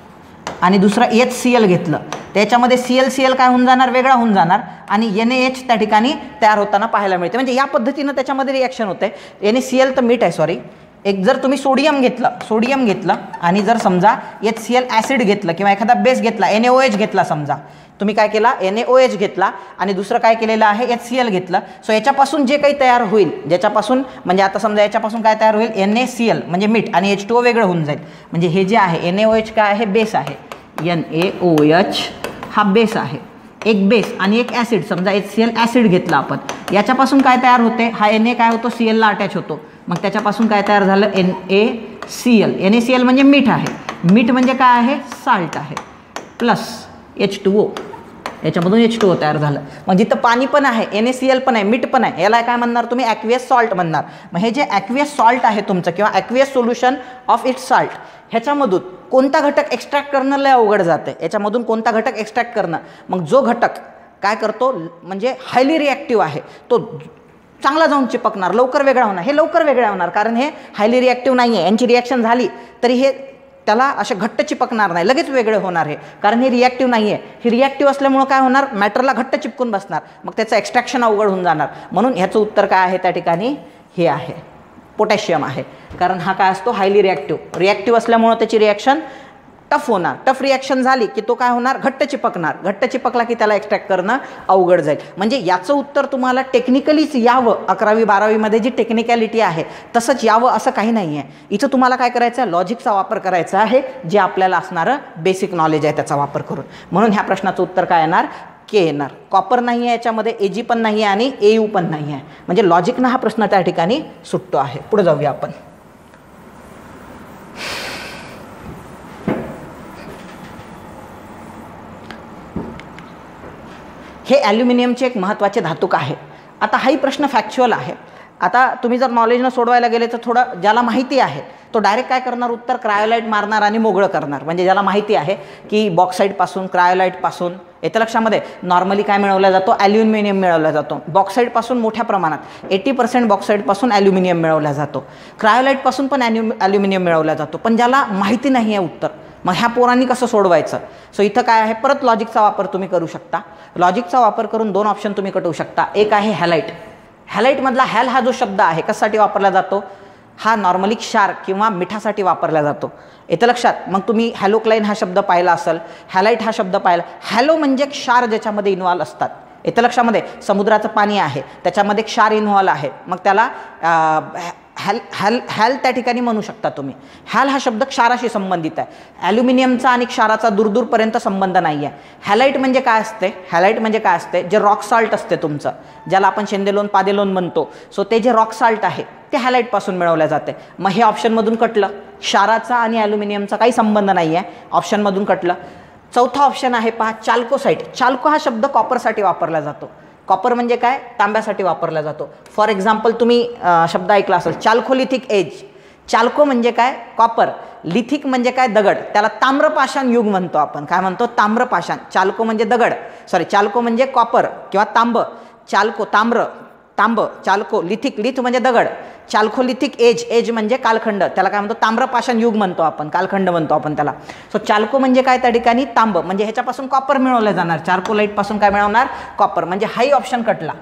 आणि दुसरा एच सी एल घेतलं त्याच्यामध्ये सी एल सी एल काय होऊन जाणार वेगळा होऊन जाणार आणि एन ए एच त्या ठिकाणी तयार होताना पाहायला मिळते. म्हणजे या पद्धतीनं त्याच्यामध्ये रिॲक्शन होते. एन ए सी एल तर मीठ आहे सॉरी. एक जर तुम्ही सोडियम घेतलं सोडियम घेतलं आणि जर समजा एच सी एल ॲसिड घेतलं किंवा एखादा बेस घेतला एन ए ओ एच घेतला, समजा तुम्ही काय केला एन ए ओ एच घेतला आणि दुसरं काय केलेलं आहे एच सी एल घेतलं. सो याच्यापासून जे काही तयार होईल ज्याच्यापासून म्हणजे आता समजा याच्यापासून काय तयार होईल एन ए सी एल म्हणजे मीठ आणि एच टू ओ वेगळं होऊन जाईल. म्हणजे हे जे आहे एन ए ओ एच काय आहे बेस आहे, एन ए ओ एच हा बेस आहे, एक बेस आणि एक ॲसिड समजा एच सी एल ॲसिड घेतला आपण, याच्यापासून काय तयार होते हा एन ए काय होतो सी एलला अटॅच होतो. मग त्याच्यापासून काय तयार झालं N A C L. N A C L म्हणजे मीठ आहे, मीठ म्हणजे काय आहे साल्ट आहे प्लस एच टू ओ, याच्यामधून एच टू ओ तयार झालं. मग जिथं पाणी पण आहे एन ए सी एल पण आहे मीठ पण आहे याला काय म्हणणार तुम्ही ॲक्वियस सॉल्ट म्हणणार. मग हे जे ॲक्वियस सॉल्ट आहे तुमचं किंवा aqueous solution of its salt ह्याच्यामधून कोणता घटक एक्स्ट्रॅक्ट करणं लय अवघड जाते, याच्यामधून कोणता घटक एक्स्ट्रॅक्ट करणं. मग जो घटक काय करतो म्हणजे हायली रिॲक्टिव्ह आहे तो चांगला जाऊन चिपकणार, लवकर वेगळा होणार. हे लवकर वेगळा होणार कारण हे हायली रिॲक्टिव्ह नाही आहे, यांची रिॲक्शन झाली तरी हे त्याला असे घट्ट चिपकणार नाही, लगेच वेगळे होणार हे कारण हे रिॲक्टिव्ह नाही आहे. ही रिॲक्टिव्ह असल्यामुळं काय होणार मॅटरला घट्ट चिपकून बसणार, मग त्याचं एक्स्ट्रॅक्शन अवघड होऊन जाणार. म्हणून ह्याचं उत्तर काय आहे त्या ठिकाणी हे आहे पोटॅशियम आहे. कारण हा काय असतो हायली रिॲक्टिव्ह, रिॲक्टिव्ह असल्यामुळं त्याची रिॲक्शन टफ होणार, टफ रिॲक्शन झाली की तो काय होणार घट्ट चिपकणार, घट्ट चिपकला की त्याला एक्स्ट्रॅक्ट करणं अवघड जाईल. म्हणजे याचं उत्तर तुम्हाला टेक्निकलीच यावं, अकरावी बारावीमध्ये जी टेक्निकॅलिटी आहे तसंच यावं असं काही नाही आहे. इथं तुम्हाला काय करायचं आहे लॉजिकचा वापर करायचा आहे, जे आपल्याला असणारं बेसिक नॉलेज आहे त्याचा वापर करून. म्हणून ह्या प्रश्नाचं उत्तर काय येणार के येणार. कॉपर नाही आहे याच्यामध्ये, एजी पण नाही आहे आणि एयू पण नाही आहे, म्हणजे लॉजिकनं हा प्रश्न त्या ठिकाणी सुटतो आहे. पुढे जाऊया आपण. हे ॲल्युमिनियमचे एक महत्त्वाचे धातूक आहे. आता हाही प्रश्न फॅक्च्युअल आहे. आता तुम्ही जर नॉलेजनं सोडवायला गेले तर थोडं ज्याला माहिती आहे तो डायरेक्ट काय करणार उत्तर क्रायोलाइट मारणार आणि मोगळं करणार. म्हणजे ज्याला माहिती आहे की बॉक्साईटपासून क्रायोलाइटपासून येत्या लक्षामध्ये नॉर्मली काय मिळवला जातो ॲल्युमिनियम मिळवला जातो. बॉक्साईटपासून मोठ्या प्रमाणात एटी पर्सेंट बॉक्साईटपासून ॲल्युमिनियम मिळवला जातो, क्रायोलाइटपासून पण ॲल्यु ॲल्युमिनियम मिळवला जातो. पण ज्याला माहिती नाही आहे उत्तर, मग ह्या पोरांनी कसं सोडवायचं. सो इथं काय आहे परत लॉजिकचा वापर तुम्ही करू शकता. लॉजिकचा वापर करून दोन ऑप्शन तुम्ही कटवू शकता. एक आहे हॅलाइट. हॅलाइटमधला हॅल हा जो शब्द आहे कशासाठी वापरला जातो, हा नॉर्मली क्षार किंवा मिठासाठी वापरला जातो. येतं लक्षात. मग तुम्ही हॅलोक्लाइन हा शब्द पाहिला असेल, हॅलाइट हा शब्द पाहिला. हॅलो म्हणजे क्षार ज्याच्यामध्ये इन्व्हॉल्व असतात. येतं लक्षामध्ये समुद्राचं पाणी आहे त्याच्यामध्ये क्षार इन्व्हॉल्व आहे, मग त्याला हॅल हॅल हॅल त्या ठिकाणी म्हणू शकता तुम्ही. हॅल हा शब्द क्षाराशी संबंधित आहे. ॲल्युमिनियमचा आणि क्षाराचा दूरदूरपर्यंत संबंध नाही आहे. हॅलाइट म्हणजे काय असते, हॅलाइट म्हणजे काय असते जे रॉक सॉल्ट असते तुमचं, ज्याला आपण शेंदेलोन पादेलोन म्हणतो. सो ते जे रॉक सॉल्ट आहे ते हॅलाइटपासून मिळवल्या जाते. मग हे ऑप्शनमधून कटलं, क्षाराचा आणि ॲल्युमिनियमचा काही संबंध नाही आहे, ऑप्शनमधून कटलं. चौथा ऑप्शन आहे पहा चाल्कोसाईट. चाल्को हा शब्द कॉपरसाठी वापरला जातो. कॉपर म्हणजे काय तांब्यासाठी वापरला जातो. फॉर एक्झाम्पल तुम्ही शब्द ऐकला असेल चाल्कोलिथिक एज. चाल्को म्हणजे काय कॉपर, लिथिक म्हणजे काय दगड, त्याला ताम्रपाषाण युग म्हणतो आपण. काय म्हणतो ताम्रपाषाण. चाल्को म्हणजे दगड, सॉरी चाल्को म्हणजे कॉपर किंवा तांब, चाल्को ताम्र तांब, चाल्को लिथिक लिथ म्हणजे दगड, चाल्कोलिथिक एज एज म्हणजे कालखंड, त्याला काय म्हणतो ताम्रपाषाण युग म्हणतो आपण, कालखंड म्हणतो आपण त्याला. सो चाल्को म्हणजे काय त्या ठिकाणी तांब, म्हणजे ह्याच्यापासून कॉपर मिळवलं जाणार. चार्कोलाइटपासून काय मिळवणार कॉपर, म्हणजे हाही ऑप्शन कटला.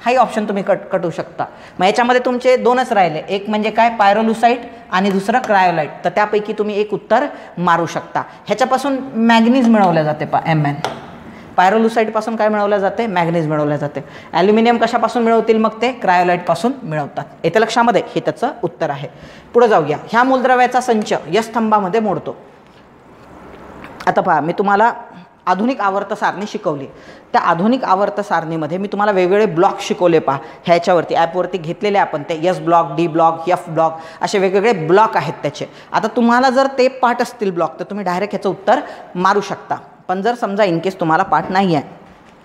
हाही ऑप्शन तुम्ही कट कटू शकता. मग याच्यामध्ये तुमचे दोनच राहिले, एक म्हणजे काय पायरोलुसाईट आणि दुसरं क्रायोलाइट. तर त्यापैकी तुम्ही एक उत्तर मारू शकता. ह्याच्यापासून मॅग्नीज मिळवल्या जाते पा एम एन. पायरोलुसाईटपासून काय मिळवलं जाते? मॅग्नीज मिळवलं जाते. ॲल्युमिनियम कशापासून मिळवतील मग ते? क्रायोलाइटपासून मिळवतात. येते लक्षामध्ये? हे त्याचं उत्तर आहे. पुढे जाऊया. ह्या मूलद्रव्याचा संच यस स्तंभामध्ये मोडतो. आता पहा, मी तुम्हाला आधुनिक आवर्त सारणी शिकवली. त्या आधुनिक आवर्त सारणीमध्ये मी तुम्हाला वेगवेगळे ब्लॉक शिकवले. पहा ह्याच्यावरती ॲपवरती घेतलेले आपण ते S block, D block, F block असे वेगवेगळे ब्लॉक आहेत त्याचे. आता तुम्हाला जर ते पाठ असतील ब्लॉक तर तुम्ही डायरेक्ट ह्याचं उत्तर मारू शकता. पण जर समजा इनकेस तुम्हाला पाठ नाही आहे,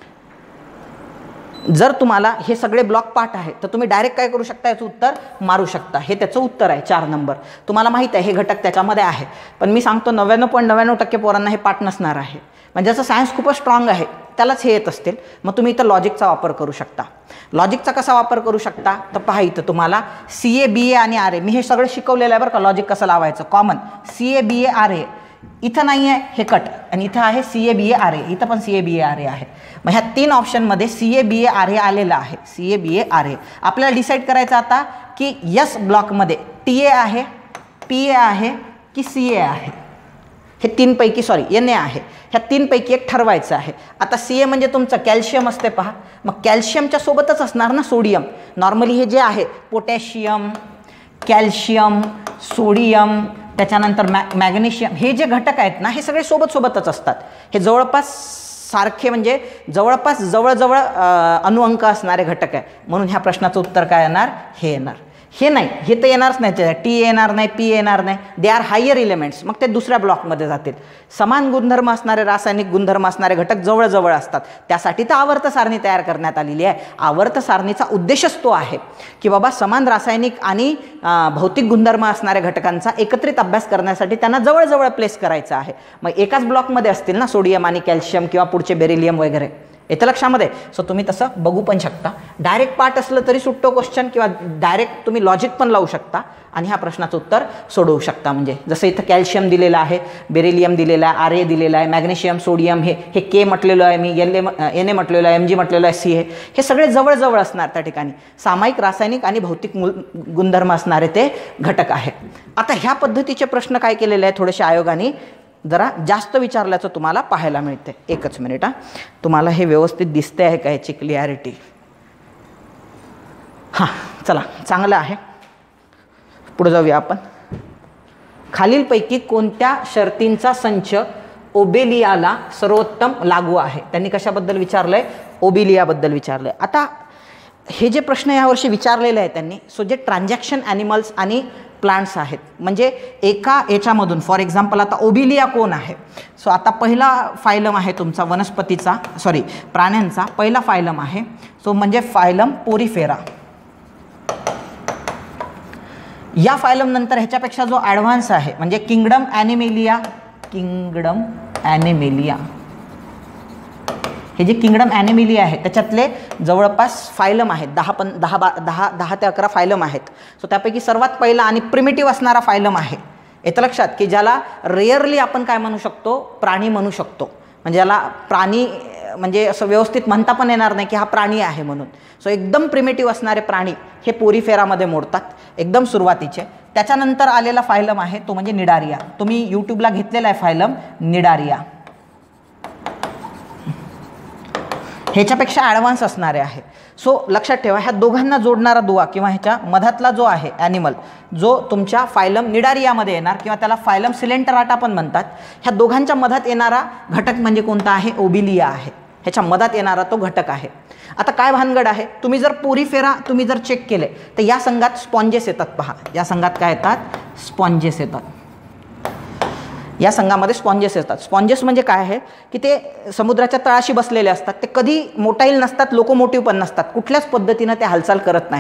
जर तुम्हाला हे सगळे ब्लॉक पाठ आहे तर तुम्ही डायरेक्ट काय करू शकता? याचं उत्तर मारू शकता. हे त्याचं उत्तर आहे चार नंबर. तुम्हाला माहीत आहे हे घटक त्याच्यामध्ये आहे, पण मी सांगतो नव्याण्णव पॉईंट नव्याण्णव टक्के पोरांना हे पाठ नसणार आहे. म्हणजे असं सायन्स खूपच स्ट्रॉंग आहे त्यालाच हे येत असतील. मग तुम्ही इथं लॉजिकचा वापर करू शकता. लॉजिकचा कसा वापर करू शकता तर पहा, इथं तुम्हाला सी ए बी ए आणि आर ए मी हे सगळं शिकवलेलं आहे बरं का. लॉजिक कसं लावायचं common. C A B A R A इथं नाही आहे, हे कट, आणि इथं आहे C A B A R A. इथं पण C A B A R ए आहे. मग ह्या तीन ऑप्शनमध्ये C A B A R ए आलेलं आहे. C A B A R ए आपल्याला डिसाईड करायचं आता की यस ब्लॉकमध्ये टी ए आहे, पी ए आहे की सी ए आहे. हे तीनपैकी सॉरी एन ए आहे. ह्या तीनपैकी एक ठरवायचं आहे. आता सी ए म्हणजे तुमचं कॅल्शियम असते पहा. मग कॅल्शियमच्या सोबतच असणार ना सोडियम. नॉर्मली हे जे आहे पोटॅशियम, कॅल्शियम, सोडियम, त्याच्यानंतर मॅ मॅग्नेशियम हे जे घटक आहेत ना हे सगळे सोबत सोबतच असतात. हे जवळपास सारखे म्हणजे जवळपास जवळजवळ अनुअंक असणारे घटक आहे. म्हणून ह्या प्रश्नाचं उत्तर काय येणार? हे येणार. हे नाही, हे तर येणारच नाही. त्याच्यात टी येणार नाही, पी येणार नाही. They are higher elements. मग ते दुसऱ्या ब्लॉकमध्ये जातील. समान गुणधर्म असणारे रासायनिक गुणधर्म असणारे घटक जवळजवळ असतात. त्यासाठी तर आवर्त सारणी तयार करण्यात आलेली आहे. आवर्त सारणीचा उद्देशच तो आहे की बाबा समान रासायनिक आणि भौतिक गुणधर्म असणाऱ्या घटकांचा एकत्रित अभ्यास करण्यासाठी त्यांना जवळजवळ प्लेस करायचं आहे. मग एकाच ब्लॉकमध्ये असतील ना सोडियम आणि कॅल्शियम किंवा पुढचे बेरिलियम वगैरे. येतं लक्षामध्ये? सो तुम्ही तसं बघू पण शकता. डायरेक्ट पार्ट असलं तरी सुट्टो क्वेश्चन किंवा डायरेक्ट तुम्ही लॉजिक पण लावू शकता आणि ह्या प्रश्नाचं उत्तर सोडवू शकता. म्हणजे जसं इथं कॅल्शियम दिलेलं आहे, बेरिलियम दिलेलं आहे, आर ए दिलेलं आहे, मॅग्नेशियम, सोडियम हे हे के म्हटलेलं आहे मी, एल ए एन ए म्हटलेलं आहे, एम जी म्हटलेलं आहे, सी ए हे सगळे जवळजवळ असणार त्या ठिकाणी. सामायिक रासायनिक आणि भौतिक गुणधर्म असणारे ते घटक आहेत. आता ह्या पद्धतीचे प्रश्न काय केलेले आहे थोडेसे आयोगाने जरा जास्त विचारल्याचं तुम्हाला पाहायला मिळते. एकच मिनिट हा, तुम्हाला हे व्यवस्थित दिसते आहे का याची क्लिअरिटी? हां चला चांगलं आहे. पुढे जाऊया आपण. खालीलपैकी कोणत्या शर्तींचा संच ओबेलियाला सर्वोत्तम लागू आहे? त्यांनी कशाबद्दल विचारलंय? ओबेलियाबद्दल विचारलंय. आता हे जे प्रश्न यावर्षी विचारलेले आहेत त्यांनी, सो जे ट्रान्झॅक्शन ॲनिमल्स आणि प्लांट्स आहेत म्हणजे एका याच्यामधून फॉर एक्झाम्पल आता ओबिलिया कोण आहे? सो आता पहिला फायलम आहे तुमचा वनस्पतीचा सॉरी प्राण्यांचा पहिला फायलम आहे. सो म्हणजे फायलम पोरिफेरा. या फायलम नंतर ह्याच्यापेक्षा जो ॲडव्हान्स आहे म्हणजे किंगडम ॲनिमेलिया. किंगडम ॲनिमेलिया हे जे किंगडम ॲनिमेलिया आहे त्याच्यातले जवळपास फायलम आहेत. दहा पण दहा बा दहा दहा ते अकरा फायलम आहेत. सो त्यापैकी सर्वात पहिला आणि प्रिमिटिव्ह असणारा फायलम आहे. येतं लक्षात की ज्याला रेअरली आपण काय म्हणू शकतो? प्राणी म्हणू शकतो. म्हणजे ज्याला प्राणी म्हणजे असं व्यवस्थित म्हणता पण येणार नाही की हा प्राणी आहे म्हणून. सो एकदम प्रिमिटिव्ह असणारे प्राणी हे पोरिफेरामध्ये मोडतात एकदम सुरुवातीचे. त्याच्यानंतर आलेला फायलम आहे तो म्हणजे निडारिया. तुम्ही यूट्यूबला घेतलेला आहे फायलम निडारिया. ह्याच्यापेक्षा ॲडव्हान्स असणारे आहे. सो लक्षात ठेवा ह्या दोघांना जोडणारा दुवा किंवा ह्याच्या मधातला जो आहे ॲनिमल जो तुमच्या फायलम निडारियामध्ये येणार किंवा त्याला फायलम सिलेंटराटा पण म्हणतात. ह्या दोघांच्या मधात येणारा घटक म्हणजे कोणता आहे? ओबिलिया आहे. ह्याच्या मधात येणारा तो घटक आहे. आता काय भानगड आहे? तुम्ही जर पोरिफेरा तुम्ही जर चेक केले तर या संघात स्पॉन्जेस येतात. पहा या संघात काय येतात? स्पॉन्जेस येतात. या संघामध्ये स्पॉन्जेस येतात. स्पॉन्जेस म्हणजे काय आहे की ते समुद्राच्या तळाशी बसलेले असतात. ते कधी मोटाईल नसतात, लोकोमोटिव्ह पण नसतात. कुठल्याच पद्धतीनं ते हालचाल करत नाही.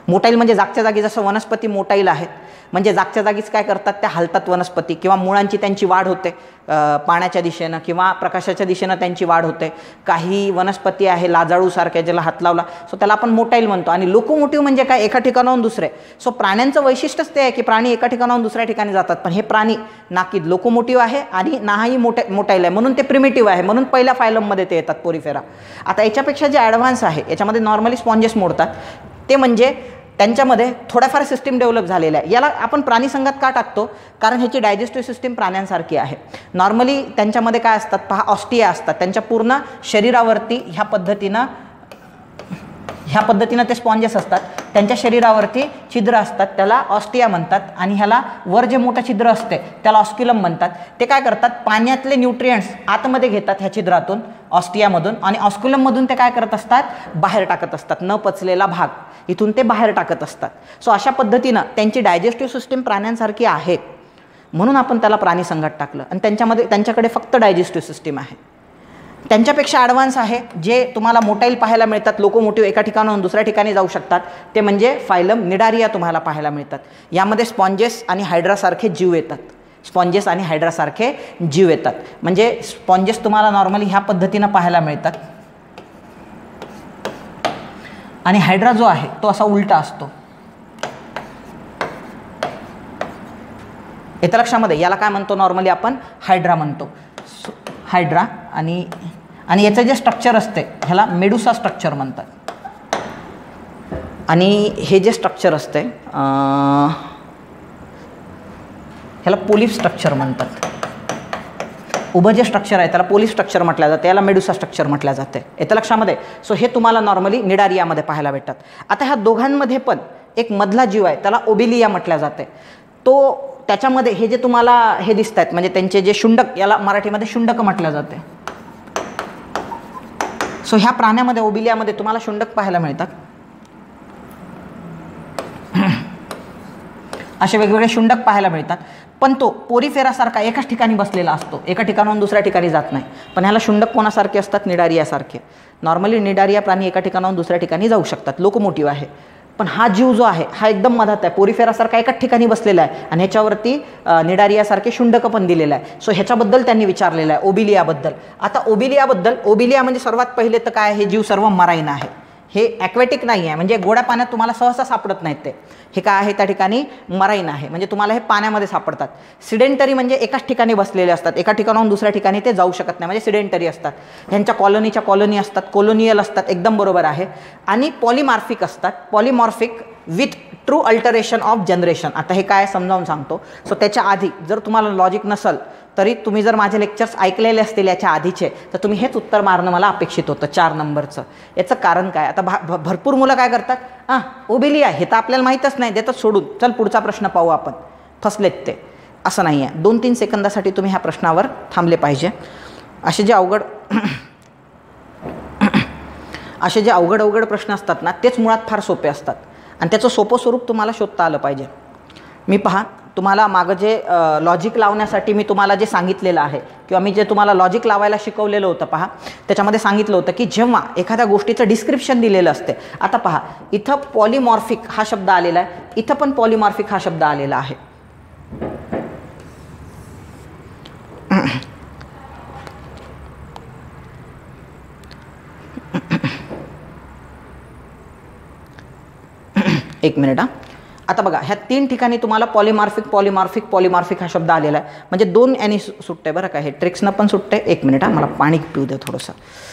मोटाईल म्हणजे जागच्या जागी जसं वनस्पती मोटाईल आहेत, म्हणजे जागच्या जागीच काय करतात, त्या हलतात वनस्पती किंवा मुळांची त्यांची वाढ होते पाण्याच्या दिशेनं किंवा प्रकाशाच्या दिशेनं त्यांची वाढ होते. काही वनस्पती आहे लाजाळूसारख्या, ज्याला हात लावला सो त्याला आपण मोटाईल म्हणतो. आणि लोकोमोटिव्ह म्हणजे काय, एका ठिकाणाहून दुसरे. सो प्राण्यांचं वैशिष्ट्यच ते आहे की प्राणी एका ठिकाणाहून दुसऱ्या ठिकाणी जातात, पण हे प्राणी ना की लोकोमोटिव्ह आहे आणि नाही मोठे मोटाईल आहे, म्हणून ते प्रिमिटिव्ह आहे, म्हणून पहिल्या फायलममध्ये ते येतात पोरिफेरा. आता याच्यापेक्षा जे ॲडव्हान्स आहे, याच्यामध्ये नॉर्मली स्पॉन्जेस मोडतात, ते म्हणजे त्यांच्यामध्ये थोड्याफार सिस्टीम डेव्हलप झालेल्या आहे. याला आपण प्राणी संघात का टाकतो, कारण ह्याची डायजेस्टिव्ह सिस्टीम प्राण्यांसारखी आहे. नॉर्मली त्यांच्यामध्ये काय असतात पहा, ऑस्टिया असतात, त्यांच्या पूर्ण शरीरावरती ह्या पद्धतीनं ह्या पद्धतीनं ते स्पॉन्जेस असतात, त्यांच्या शरीरावरती छिद्र असतात, त्याला ऑस्टिया म्हणतात. आणि ह्याला वर जे मोठं छिद्र असते त्याला ऑस्क्युलम म्हणतात. ते काय करतात, पाण्यातले न्यूट्रिएंट्स आतमध्ये घेतात ह्या छिद्रातून, ऑस्टियामधून, आणि ऑस्क्युलममधून ते काय करत असतात, बाहेर टाकत असतात. न पचलेला भाग इथून ते बाहेर टाकत असतात. सो अशा पद्धतीनं त्यांची डायजेस्टिव्ह सिस्टीम प्राण्यांसारखी आहे, म्हणून आपण त्याला प्राणी संघात टाकलं. आणि त्यांच्यामध्ये त्यांच्याकडे फक्त डायजेस्टिव्ह सिस्टीम आहे. त्यांच्यापेक्षा ॲडव्हान्स आहे जे तुम्हाला मोटाईल पाहायला मिळतात, लोकोमोटिव्ह एका ठिकाणाहून दुसऱ्या ठिकाणी जाऊ शकतात, ते म्हणजे फायलम निडारिया तुम्हाला पाहायला मिळतात. यामध्ये स्पॉन्जेस आणि हायड्रासारखे जीव येतात. स्पॉन्जेस आणि हायड्रासारखे जीव येतात. म्हणजे स्पॉन्जेस तुम्हाला नॉर्मली ह्या पद्धतीनं पाहायला मिळतात आणि हायड्रा जो आहे तो असा उलटा असतो. येत्या लक्षामध्ये याला काय म्हणतो, नॉर्मली आपण हायड्रा म्हणतो, हायड्रा. आणि आणि याचं जे स्ट्रक्चर असते ह्याला मेडुसा स्ट्रक्चर म्हणतात. आणि हे जे स्ट्रक्चर असते ह्याला पोलिप स्ट्रक्चर म्हणतात. उभं जे स्ट्रक्चर आहे त्याला पोलिप स्ट्रक्चर म्हटलं जातं, याला मेडुसा स्ट्रक्चर म्हटलं जाते. येत्या लक्षामध्ये. सो हे तुम्हाला नॉर्मली निडारियामध्ये पाहायला भेटतात. आता ह्या दोघांमध्ये पण एक मधला जीव आहे, त्याला ओबिलिया म्हटलं जाते. तो त्याच्यामध्ये हे जे तुम्हाला हे दिसत आहेत म्हणजे त्यांचे जे शुंडक, याला मराठीमध्ये शुंडक म्हटलं जाते. सो ह्या प्राण्यामध्ये ओबिलियामध्ये तुम्हाला शुंडक पाहायला मिळतात. असे वेगवेगळे शुंडक पाहायला मिळतात, पण तो पोरिफेरासारखा एकाच ठिकाणी बसलेला असतो, एका ठिकाणाहून दुसऱ्या ठिकाणी जात नाही. पण ह्याला शुंडक कोणासारखे असतात, निडारियासारखे. नॉर्मली निडारिया प्राणी एका ठिकाणाहून दुसऱ्या ठिकाणी जाऊ शकतात, लोकोमोटिव्ह आहे. पण हा जीव जो आहे हा एकदम मधात आहे, पोरिफेरासारखा एकाच ठिकाणी बसलेला आहे आणि ह्याच्यावरती निडारियासारखे शुंडक पण दिलेलं आहे. सो ह्याच्याबद्दल त्यांनी विचारलेलं आहे, ओबिलियाबद्दल. आता ओबिलियाबद्दल, ओबिलिया म्हणजे सर्वात पहिले तर काय, हे जीव सर्व मराईन आहे, हे ॲक्वॅटिक नाही आहे, म्हणजे गोड्या पाण्यात तुम्हाला सहसा सापडत नाहीत ते. हे काय आहे, त्या ठिकाणी मराईन आहे, म्हणजे तुम्हाला हे पाण्यामध्ये सापडतात. सिडेंटरी म्हणजे एकाच ठिकाणी बसलेले असतात, एका ठिकाणाहून दुसऱ्या ठिकाणी ते जाऊ शकत नाही, म्हणजे सिडेंटरी असतात. ह्यांच्या कॉलनीच्या कॉलनी असतात, कोलोनियल असतात, एकदम बरोबर आहे. आणि पॉलिमॉर्फिक असतात, polymorphic with true alteration of generation. आता हे काय समजावून सांगतो. सो त्याच्या आधी जर तुम्हाला लॉजिक नसल तरी तुम्ही जर माझे लेक्चर्स ऐकलेले असतील याच्या आधीचे, तर तुम्ही हेच उत्तर मारणं मला अपेक्षित होतं चार नंबरचं. याचं कारण काय, आता भा भरपूर मुलं काय करतात, हां ओबिलिया हे तर आपल्याला माहीतच नाही, देतात सोडून, चल पुढचा प्रश्न पाहू आपण, फसलेत ते. असं नाही आहे. दोन तीन सेकंदासाठी तुम्ही ह्या प्रश्नावर थांबले पाहिजे. असे जे अवघड असे जे अवघड अवघड प्रश्न असतात ना, तेच मुळात फार सोपे असतात आणि त्याचं सोपं स्वरूप तुम्हाला शोधता आलं पाहिजे. मी पहा, तुम्हाला मागं जे लॉजिक लावण्यासाठी मी तुम्हाला जे सांगितलेलं आहे किंवा मी जे तुम्हाला लॉजिक लावायला शिकवलेलं होतं पहा, त्याच्यामध्ये सांगितलं होतं की जेव्हा एखाद्या गोष्टीचं डिस्क्रिप्शन दिलेलं असते. आता पहा, इथं पॉलिमॉर्फिक हा शब्द आलेला आहे, इथं पण पॉलिमॉर्फिक हा शब्द आलेला आहे. एक मिनिट हा. आता बघा, ह्या तीन ठिकाणी तुम्हाला पॉलिमॉर्फिक पॉलिमॉर्फिक पॉलिमॉर्फिक हा शब्द आलेला आहे, म्हणजे दोन यांनी सुटते बरं का, हे ट्रिक्सनं पण सुटते. एक मिनिट हा, मला पाणी पिऊ दे थोडंसं.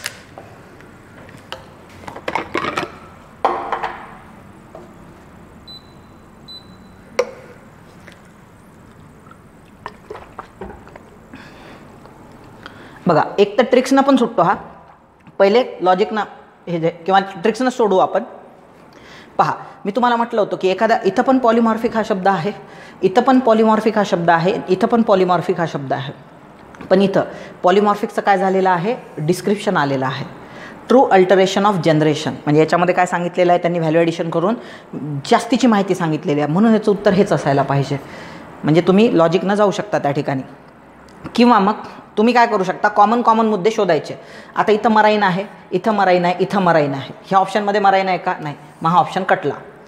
बघा, एक तर ट्रिक्सनं पण सुटतो हा. पहिले लॉजिकनं हे जे किंवा ट्रिक्सनं सोडू आपण. पहा, मी तुम्हाला म्हटलं होतं की एखादा, इथं पण पॉलिमॉर्फिक हा शब्द आहे, इथं पण पॉलिमॉर्फिक हा शब्द आहे, इथं पण पॉलिमॉर्फिक हा शब्द आहे. पण इथं पॉलिमॉर्फिकचं काय झालेलं आहे, डिस्क्रिप्शन आलेलं आहे, ट्रू अल्टरेशन ऑफ जनरेशन. म्हणजे याच्यामध्ये काय सांगितलेलं आहे, त्यांनी व्हॅल्यू ॲडिशन करून जास्तीची माहिती सांगितलेली आहे, म्हणून याचं उत्तर हेच असायला पाहिजे. म्हणजे तुम्ही लॉजिकनं जाऊ शकता त्या ठिकाणी, किंवा मग तुम्ही काय करू शकता, कॉमन कॉमन मुद्दे शोधायचे. आता इथं मराईन आहे, इथं मराईन आहे, इथं मराईन आहे, ह्या ऑप्शनमध्ये मराईन आहे का, नाही, मग हा ऑप्शन कटला.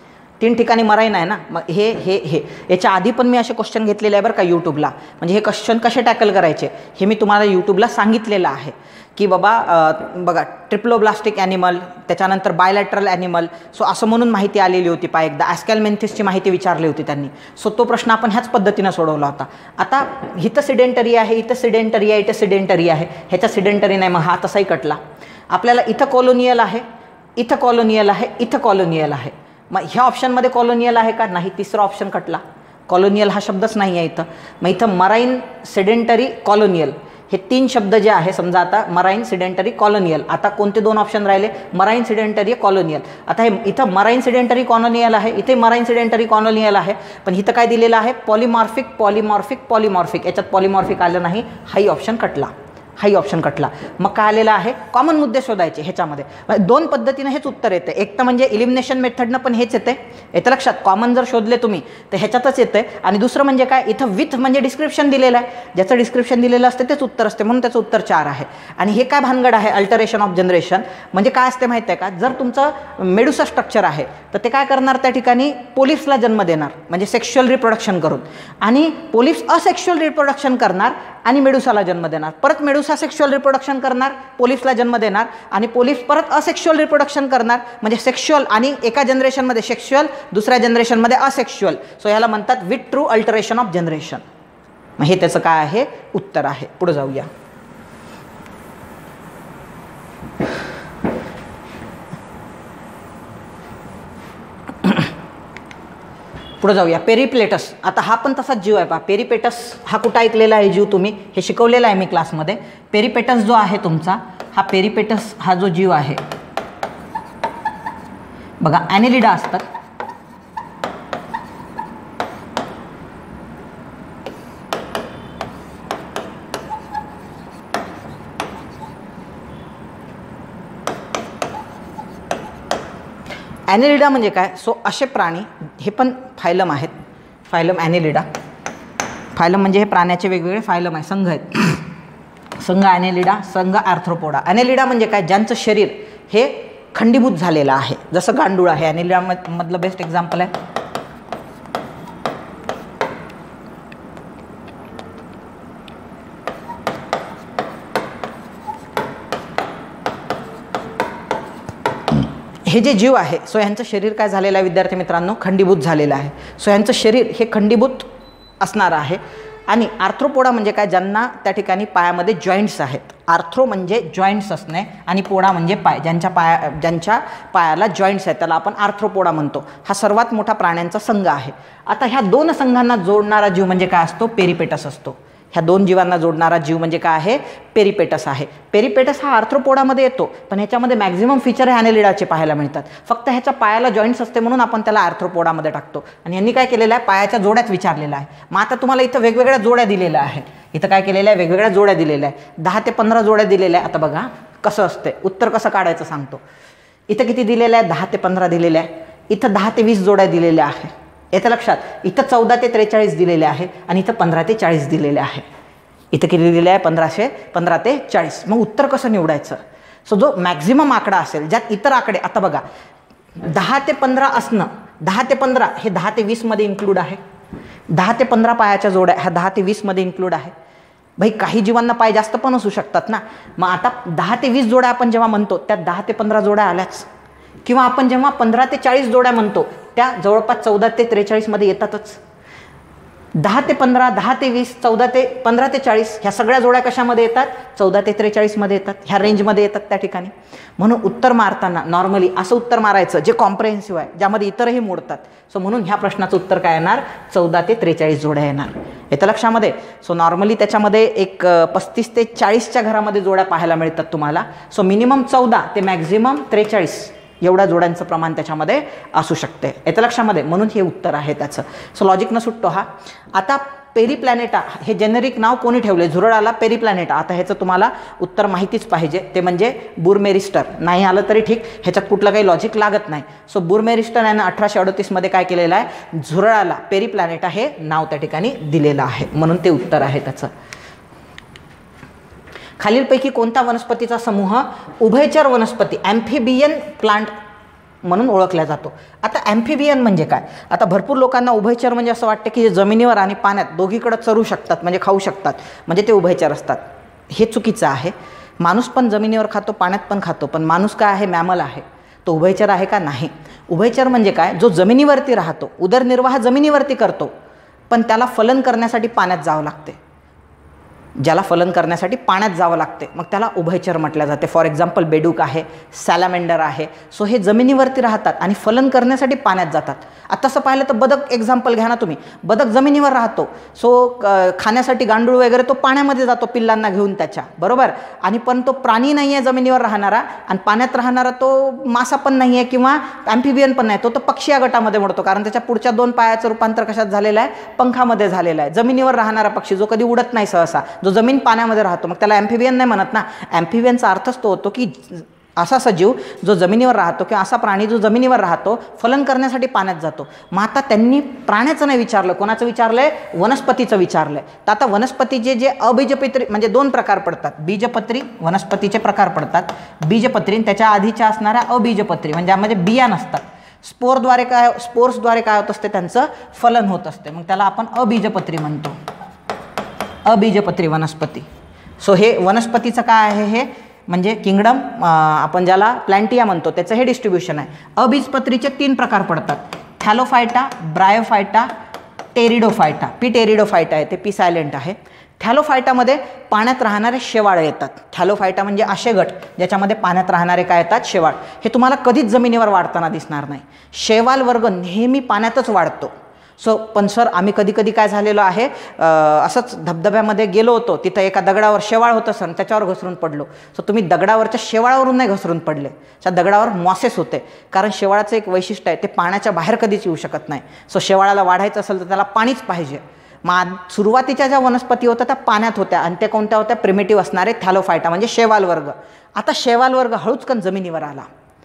तीन ठिकाणी मराईन आहे ना, मग हे हे हे याच्या आधी पण मी असे क्वेश्चन घेतलेले आहे बरं का यूट्यूबला. म्हणजे हे क्वेश्चन कसे टॅकल करायचे हे मी तुम्हाला यूट्यूबला सांगितलेलं आहे की बाबा बघा ट्रिप्लोब्लास्टिक ॲनिमल, त्याच्यानंतर बायलॅटरल ॲनिमल. सो असं म्हणून माहिती आलेली होती पा एकदा. ॲस्कॅलमेंथिसची माहिती विचारली होती त्यांनी. सो तो प्रश्न आपण ह्याच पद्धतीनं सोडवला होता. आता इथं सिडेंटरी आहे, इथं सिडेंटरी आहे, इथं सिडेंटरी आहे, ह्याच्या सिडेंटरी नाही, मग हा तसाही कटला. आपल्याला इथं कॉलोनियल आहे, इथं कॉलोनियल आहे, इथं कॉलोनियल आहे. मग ह्या ऑप्शनमध्ये कॉलोनियल आहे का? नाही. तिसरा ऑप्शन कटला. कॉलोनियल हा शब्दच नाही आहे इथं. मग इथं मराईन, सिडेंटरी, कॉलोनियल हे तीन शब्द जे आहे, समजा आता मराईन, सिडेंटरी, कॉलोनियल. आता कोणते दोन ऑप्शन राहिले? Marine, sedentary, colonial. आता हे इथं मराईन, सिडेंटरी, कॉलोनियल आहे, इथे मराईन, सिडेंटरी, कॉलोनियल आहे. पण इथं काय दिलेलं आहे? Polymorphic, polymorphic, polymorphic. याच्यात पॉलिमॉर्फिक आलं नाही, हाही ऑप्शन कटला. हाही ऑप्शन कटला. मग काय आलेलं आहे? कॉमन मुद्दे शोधायचे ह्याच्यामध्ये. दोन पद्धतीनं हेच उत्तर येतं. एक तर म्हणजे इलिमिनेशन मेथडनं पण हेच येते. येतं लक्षात? कॉमन जर शोधले तुम्ही तर ह्याच्यातच येतं. आणि दुसरं म्हणजे काय? इथं विथ म्हणजे डिस्क्रिप्शन दिलेलं आहे. ज्याचं डिस्क्रिप्शन दिलेलं असते तेच उत्तर असते, म्हणून त्याचं उत्तर चार आहे. आणि हे काय भानगड आहे? अल्टरेशन ऑफ जनरेशन म्हणजे काय असते माहिती आहे का? जर तुमचं मेडुसा स्ट्रक्चर आहे तर ते काय करणार? त्या ठिकाणी पोलिप्सला जन्म देणार, म्हणजे सेक्शुअल रिप्रोडक्शन करून. आणि पोलिप्स असेक्शुअल रिप्रोडक्शन करणार आणि मेडुसाला जन्म देणार. परत मेडुसा सेक्शुअल रिप्रोडक्शन करणार, पोलिप्सला जन्म देणार, आणि पोलिप्स परत असेक्शुअल रिप्रोडक्शन करणार. म्हणजे सेक्शुअल आणि एका जनरेशनमध्ये सेक्शुअल, दुसऱ्या जनरेशनमध्ये असेक्शुअल. सो ह्याला म्हणतात with true alteration of generation. मग हे त्याचं काय आहे? उत्तर आहे. पुढे जाऊया. पुढे जाऊया. पेरिप्लेटस. आता हा पण तसाच जीव आहे पहा. पेरिपेटस हा कुठं ऐकलेला आहे जीव तुम्ही? हे शिकवलेला आहे मी क्लासमध्ये. पेरिपेटस जो आहे तुमचा, हा पेरिपेटस हा जो जीव आहे बघा, ॲनेलिडा असतात. ॲनेलिडा म्हणजे काय? सो असे प्राणी, हे पण फायलम आहेत. फायलम ॲनेलिडा. फायलम म्हणजे हे प्राण्याचे वेगवेगळे फायलम आहे, संघ आहेत. संघ ॲनेलिडा, संघ आर्थ्रोपोडा. ॲनेलिडा म्हणजे काय? ज्यांचं शरीर हे खंडीभूत झालेलं आहे, जसं गांडूळ आहे. ॲनेलिडा मधलं बेस्ट एक्झाम्पल आहे हे जे जीव आहे. सो ह्यांचं शरीर काय झालेलं आहे विद्यार्थी मित्रांनो? खंडीभूत झालेलं आहे. सो ह्यांचं शरीर हे खंडीभूत असणारं आहे. आणि आर्थ्रोपोडा म्हणजे काय? ज्यांना त्या ठिकाणी पायामध्ये जॉईंट्स आहेत. आर्थ्रो म्हणजे जॉईंट्स असणे आणि पोडा म्हणजे पाय. ज्यांच्या पाया ज्यांच्या पायाला जॉईंट्स आहेत त्याला आपण आर्थ्रोपोडा म्हणतो. हा सर्वात मोठा प्राण्यांचा संघ आहे. आता ह्या दोन संघांना जोडणारा जीव म्हणजे काय असतो? पेरिपेटस असतो. ह्या दोन जीवांना जोडणारा जीव म्हणजे काय आहे? पेरिपेटस आहे. पेरिपेटस हा आर्थ्रोपोडामध्ये येतो, पण ह्याच्यामध्ये मॅक्झिमम फीचर हे ॲनेलिडाचे पाहायला मिळतात. फक्त ह्याच्या पायाला जॉईंट्स असते म्हणून आपण त्याला आर्थ्रोपोडामध्ये टाकतो. आणि यांनी काय केलेलं आहे? पायाच्या जोड्यात विचारलेलं आहे. मग आता तुम्हाला इथं वेगवेगळ्या जोड्या दिलेल्या आहेत. इथं काय केलेलं आहे? वेगवेगळ्या जोड्या दिलेल्या आहे. दहा ते पंधरा जोड्या दिलेल्या आहे. आता बघा कसं असते, उत्तर कसं काढायचं सांगतो. इथं किती दिलेलं आहे? दहा ते पंधरा दिलेल्या आहे. इथं दहा ते वीस जोड्या दिलेल्या आहे. येतं लक्षात? इथं चौदा ते त्रेचाळीस दिलेले आहे आणि इथं पंधरा ते चाळीस दिलेले आहे. इथं किती दिलेलं आहे? पंधराशे पंधरा ते चाळीस. मग उत्तर कसं निवडायचं? सो जो मॅक्झिमम आकडा असेल, ज्यात इतर आकडे, आता बघा दहा ते पंधरा असणं, दहा ते पंधरा हे दहा ते वीसमध्ये इन्क्लूड आहे. दहा ते पंधरा पायाच्या जोड्या ह्या दहा ते वीसमध्ये इन्क्लूड आहे. भाई काही जीवांना पाय जास्त पण असू शकतात ना. मग आता दहा ते वीस जोड्या आपण जेव्हा म्हणतो त्यात दहा ते पंधरा जोड्या आल्याच. किंवा आपण जेव्हा पंधरा ते चाळीस जोड्या म्हणतो त्या जवळपास चौदा ते त्रेचाळीसमध्ये येतातच. दहा ते पंधरा, दहा ते वीस, चौदा ते पंधरा ते चाळीस ह्या सगळ्या जोड्या कशामध्ये येतात? चौदा ते त्रेचाळीसमध्ये येतात. ह्या रेंजमध्ये येतात त्या ठिकाणी. म्हणून उत्तर मारताना नॉर्मली असं उत्तर मारायचं जे कॉम्प्रेहेन्सिव्ह आहे, ज्यामध्ये इतरही मोडतात. सो म्हणून ह्या प्रश्नाचं उत्तर काय येणार? चौदा ते त्रेचाळीस जोड्या येणार. येतं लक्षामध्ये? सो नॉर्मली त्याच्यामध्ये एक पस्तीस ते चाळीसच्या घरामध्ये जोड्या पाहायला मिळतात तुम्हाला. सो मिनिमम चौदा ते मॅक्झिमम त्रेचाळीस एवढ्या जोड्यांचं प्रमाण त्याच्यामध्ये असू शकते. येतं लक्षामध्ये? म्हणून हे उत्तर आहे त्याचं. सो लॉजिकनं सुटतो हा. आता पेरिप्लॅनेटा हे जेनेरिक नाव कोणी ठेवले? झुरळाला पेरिप्लॅनेटा. आता ह्याचं तुम्हाला उत्तर माहितीच पाहिजे, ते म्हणजे बुरमेरिस्टर. नाही आलं तरी ठीक, ह्याच्यात कुठलं काही लॉजिक लागत नाही. सो बुरमेरिस्टर यानं अठराशे अडतीसमध्ये काय केलेलं आहे? झुरळाला पेरिप्लॅनेटा हे नाव त्या ठिकाणी दिलेलं आहे, म्हणून ते उत्तर आहे त्याचं. खालीलपैकी कोणता वनस्पतीचा समूह उभयचर वनस्पती ॲम्फिबियन प्लांट म्हणून ओळखला जातो. आता ॲम्फिबियन म्हणजे काय? आता भरपूर लोकांना उभयचर म्हणजे असं वाटतं की जमिनीवर आणि पाण्यात दोघीकडे चरू शकतात, म्हणजे खाऊ शकतात, म्हणजे ते उभयचर असतात. हे चुकीचं आहे. माणूस पण जमिनीवर खातो, पाण्यात पण खातो, पण माणूस काय आहे? मॅमल आहे. तो उभयचर आहे का? नाही. उभयचर म्हणजे काय? जो जमिनीवरती राहतो, उदरनिर्वाह जमिनीवरती करतो, पण त्याला फलन करण्यासाठी पाण्यात जावं लागते. ज्याला फलन करण्यासाठी पाण्यात जावं लागते, मग त्याला उभयचर म्हटलं जाते. फॉर एक्झाम्पल बेडूक आहे, सॅलामेंडर आहे. सो हे जमिनीवरती राहतात आणि फलन करण्यासाठी पाण्यात जातात. आता तसं पाहिलं तर बदक एक्झाम्पल घ्या ना तुम्ही. बदक जमिनीवर राहतो, सो खाण्यासाठी गांडूळ वगैरे तो पाण्यामध्ये जातो पिल्लांना घेऊन त्याच्या, बरोबर. आणि पण तो प्राणी नाही आहे जमिनीवर राहणारा, आणि पाण्यात राहणारा तो मासा पण नाही आहे किंवा ॲम्फिबियन पण नाही. तो तो पक्षी या गटामध्ये मोडतो, कारण त्याच्या पुढच्या दोन पायाचं रूपांतर कशात झालेलं आहे? पंखामध्ये झालेलं आहे. जमिनीवर राहणारा पक्षी जो कधी उडत नाही सहसा, जो जमीन पाण्यामध्ये राहतो, मग त्याला ॲम्फिबियन नाही म्हणत ना. ॲम्फिबियनचा अर्थच तो होतो की असा सजीव जो जमिनीवर राहतो किंवा असा प्राणी जो जमिनीवर राहतो, फलन करण्यासाठी पाण्यात जातो. मग आता त्यांनी प्राण्याचं नाही विचारलं, कोणाचं विचारलंय? वनस्पतीचं विचारलंय. तर आता वनस्पतीचे जे अबीजपत्री म्हणजे दोन प्रकार पडतात. बीजपत्री वनस्पतीचे प्रकार पडतात, बीजपत्री त्याच्या आधीच्या असणाऱ्या अबीजपत्री, म्हणजे यामध्ये बिया नसतात. स्पोरद्वारे काय स्पोर्सद्वारे काय होत असते? त्यांचं फलन होत असते, मग त्याला आपण अबीजपत्री म्हणतो, अबीजपत्री वनस्पती. सो हे वनस्पतीचं काय आहे? हे म्हणजे किंगडम आपण ज्याला प्लॅन्टिया म्हणतो, त्याचं हे डिस्ट्रीब्युशन आहे. अबीजपत्रीचे तीन प्रकार पडतात: thallophyta, bryophyta, pteridophyta. P pteridophyta आहे, ते पी सायलेंट आहे. थॅलोफायटामध्ये पाण्यात राहणारे शेवाळ येतात. थॅलोफायटा म्हणजे असे गट ज्याच्यामध्ये पाण्यात राहणारे काय येतात? शेवाळ. हे तुम्हाला कधीच जमिनीवर वाढताना दिसणार नाही. शैवाल वर्ग नेहमी पाण्यातच वाढतो. सो पण सर आम्ही कधी कधी काय झालेलो आहे, असंच धबधब्यामध्ये गेलो होतो, तिथं एका दगडावर शेवाळ होतं सर, त्याच्यावर घसरून पडलो. सो तुम्ही दगडावरच्या शेवाळावरून नाही घसरून पडले, त्या दगडावर मॉसेस होते, कारण शेवाळाचं एक वैशिष्ट्य आहे, ते पाण्याच्या बाहेर कधीच येऊ शकत नाही. सो शेवाळाला वाढायचं असेल तर त्याला पाणीच पाहिजे. मग सुरुवातीच्या ज्या वनस्पती होत्या त्या पाण्यात होत्या, आणि त्या कोणत्या होत्या? प्रिमिटिव्ह असणारे थॅलोफायटा म्हणजे शैवाल वर्ग. आता शैवाल वर्ग हळूचकन जमिनीवर आला.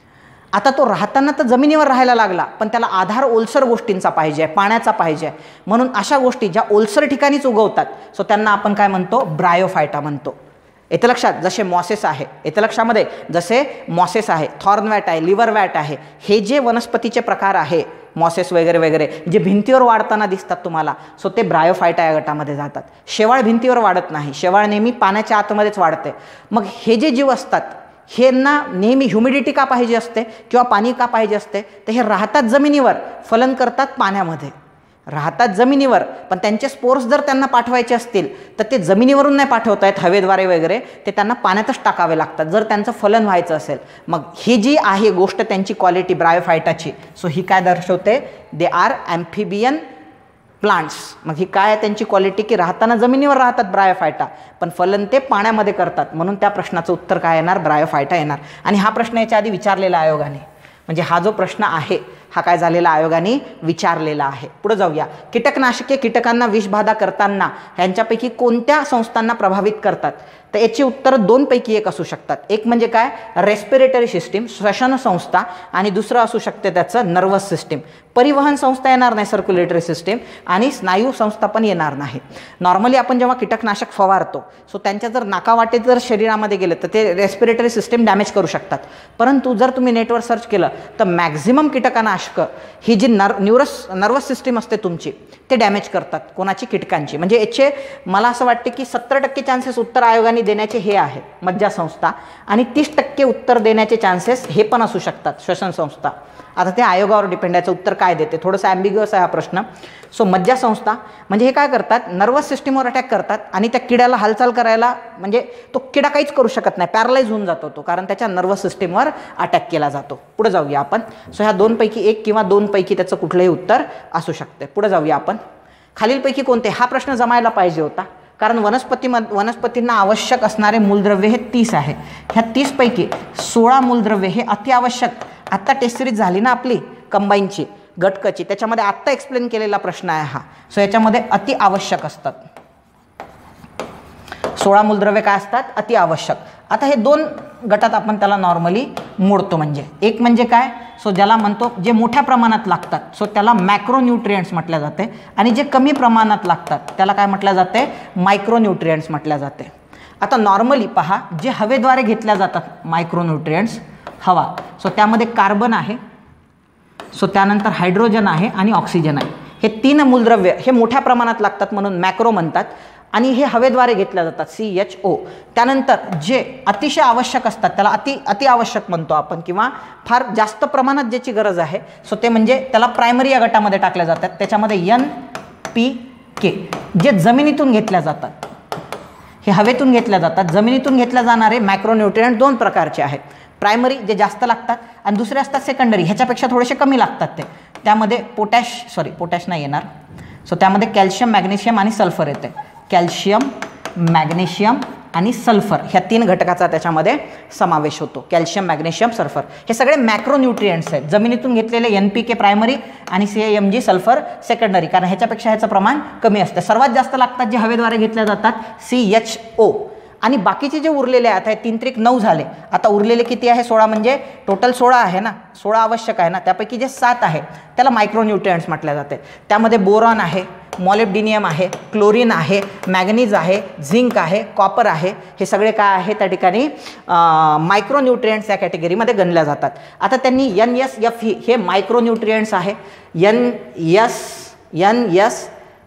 आता तो राहताना तर जमिनीवर राहायला लागला, पण त्याला आधार ओलसर गोष्टींचा पाहिजे, पाण्याचा पाहिजे. म्हणून अशा गोष्टी ज्या ओलसर ठिकाणीच उगवतात, सो त्यांना आपण काय म्हणतो? ब्रायोफायटा म्हणतो. येतं लक्षात? जसे मॉसेस आहे, येतं लक्षामध्ये? जसे मॉसेस आहे, थॉर्नवॅट आहे, लिव्हरवॅट आहे, हे जे वनस्पतीचे प्रकार आहे, मॉसेस वगैरे वगैरे जे भिंतीवर वाढताना दिसतात तुम्हाला, सो ते ब्रायोफायटा या गटामध्ये जातात. शेवाळ भिंतीवर वाढत नाही, शेवाळ नेहमी पाण्याच्या आतमध्येच वाढते. मग हे जे जीव असतात, हेंना नेहमी ह्युमिडिटी का पाहिजे असते किंवा पाणी का पाहिजे असते? तर हे राहतात जमिनीवर, फलन करतात पाण्यामध्ये, राहतात जमिनीवर, पण त्यांचे स्पोर्स जर त्यांना पाठवायचे असतील तर ते जमिनीवरून नाही पाठवता येत हवेद्वारे वगैरे, ते त्यांना पाण्यातच टाकावे लागतात जर त्यांचं फलन व्हायचं असेल. मग ही जी आहे गोष्ट त्यांची क्वालिटी ब्रायोफायटाची, सो ही काय दर्शवते? They are amphibian plants. मग ही काय आहे त्यांची क्वालिटी? की राहताना जमिनीवर राहतात ब्रायोफायटा, पण फलन ते पाण्यामध्ये करतात. म्हणून त्या प्रश्नाचं उत्तर काय येणार? ब्रायोफायटा येणार. आणि हा प्रश्न याच्या आधी विचारलेला आयोगाने, म्हणजे हा जो प्रश्न आहे हा काय झालेला? आयोगाने विचारलेला आहे. पुढे जाऊया. कीटकनाशके कीटकांना विषबाधा करताना ह्यांच्यापैकी कोणत्या संस्थांना प्रभावित करतात? तर याची उत्तर दोनपैकी एक असू शकतात. एक म्हणजे काय? रेस्पिरेटरी सिस्टीम, श्वसन संस्था, आणि दुसरं असू शकते त्याचं नर्वस सिस्टीम. परिवहन संस्था येणार नाही, सर्क्युलेटरी सिस्टीम, आणि स्नायू संस्था पण येणार नाही. नॉर्मली आपण जेव्हा कीटकनाशक फवारतो, सो त्यांच्या जर नाकावाटे जर शरीरामध्ये गेले तर ते रेस्पिरेटरी सिस्टीम डॅमेज करू शकतात. परंतु जर तुम्ही नेटवर सर्च केलं तर मॅक्झिमम कीटकनाशकं ही जी नर न्यूरस नर्वस सिस्टीम असते तुमची, ते डॅमेज करतात. कोणाची? कीटकांची. म्हणजे याचे मला असं वाटते की सत्तर टक्के चान्सेस उत्तर आयोगाने देण्याचे हे आहे मज्जा संस्था, आणि तीस टक्के उत्तर देण्याचे चान्सेस हे पण असू शकतात श्वसन संस्था. आता ते आयोगावर डिपेंड आहे उत्तर काय देते. थोडंसं ॲम्बिग्युअस आहे हा प्रश्न. सो मज्जा संस्था म्हणजे हे काय करतात? नर्वस सिस्टीमवर अटॅक करतात, आणि त्या किड्याला हालचाल करायला, म्हणजे तो किडा काहीच करू शकत नाही, पॅरालाइज होऊन जातो तो, कारण त्याच्या नर्वस सिस्टीमवर अटॅक केला जातो. पुढे जाऊया आपण. सो ह्या दोनपैकी एक किंवा दोनपैकी त्याचं कुठलंही उत्तर असू शकते. पुढे जाऊया आपण. खालीलपैकी कोणते? हा प्रश्न जमायला पाहिजे होता, कारण वनस्पती वनस्पतींना आवश्यक असणारे मूलद्रव्य हे तीस आहे. ह्या तीसपैकी सोळा मूलद्रव्य हे अतिआवश्यक, आत्ता टेस्ट सिरीज झाली ना आपली कंबाईनची, गटकची, त्याच्यामध्ये आत्ता एक्सप्लेन केलेला प्रश्न आहे हा. सो याच्यामध्ये अति आवश्यक असतात. सोळा मूलद्रव्य काय असतात? अति आवश्यक. आता हे दोन गटात आपण त्याला नॉर्मली मोडतो. म्हणजे एक म्हणजे काय? सो ज्याला म्हणतो जे मोठ्या प्रमाणात लागतात, सो त्याला मॅक्रोन्यूट्रियंट्स म्हटल्या जाते, आणि जे कमी प्रमाणात लागतात त्याला काय म्हटलं जाते? मायक्रोन्यूट्रियंट्स म्हटल्या जाते. आता नॉर्मली पहा, जे हवेद्वारे घेतल्या जातात मायक्रोन्यूट्रियंट्स, हवा, सो त्यामध्ये कार्बन आहे, सो त्यानंतर हायड्रोजन आहे आणि ऑक्सिजन आहे. हे तीन मूलद्रव्य हे मोठ्या प्रमाणात लागतात म्हणून मॅक्रो म्हणतात आणि हे हवेद्वारे घेतल्या जातात सी एच ओ. त्यानंतर जे अतिशय आवश्यक असतात त्याला अति अति आवश्यक म्हणतो आपण किंवा फार जास्त प्रमाणात ज्याची गरज आहे सो ते म्हणजे त्याला प्रायमरी या गटामध्ये टाकल्या जातात. त्याच्यामध्ये एन पी के जे जमिनीतून घेतल्या जातात, हे हवेतून घेतल्या जातात. जमिनीतून घेतल्या जाणारे मॅक्रोन्यूट्रिएंट दोन प्रकारचे आहेत. प्रायमरी जे जास्त लागतात आणि दुसरे असतात सेकंडरी, ह्याच्यापेक्षा थोडेसे कमी लागतात. ते त्यामध्ये पोटॅश सॉरी पोटॅश नाही येणार. सो त्यामध्ये कॅल्शियम, मॅग्नेशियम आणि सल्फर येते. कॅल्शियम, मॅग्नेशियम आणि सल्फर ह्या तीन घटकाचा त्याच्यामध्ये समावेश होतो. कॅल्शियम, मॅग्नेशियम, सल्फर हे सगळे मॅक्रोन्यूट्रिएंट्स आहेत. जमिनीतून घेतलेले एन पी के प्रायमरी आणि C M G sulphur secondary, कारण ह्याच्यापेक्षा ह्याचं प्रमाण कमी असतं. सर्वात जास्त लागतात जे हवेद्वारे घेतल्या जातात सी एच ओ. आणि बाकीचे जे उरलेले आहेत हे तीन त्रिक नऊ झाले. आता उरलेले किती आहे? सोळा. म्हणजे टोटल सोळा आहे ना, सोळा आवश्यक आहे ना, त्यापैकी जे सात आहे त्याला मायक्रोन्यूट्रिएंट्स म्हटले जाते. त्यामध्ये बोरॉन आहे, मॉलिब्डिनियम आहे, क्लोरीन आहे, मॅग्नीज आहे, झिंक आहे, कॉपर आहे. हे सगळे काय आहे त्या ठिकाणी मायक्रोन्यूट्रिएंट्स या कॅटेगरीमध्ये गणल्या जातात. आता त्यांनी एन एस एफ ही हे मायक्रोन्यूट्रिएंट्स आहे. N S N S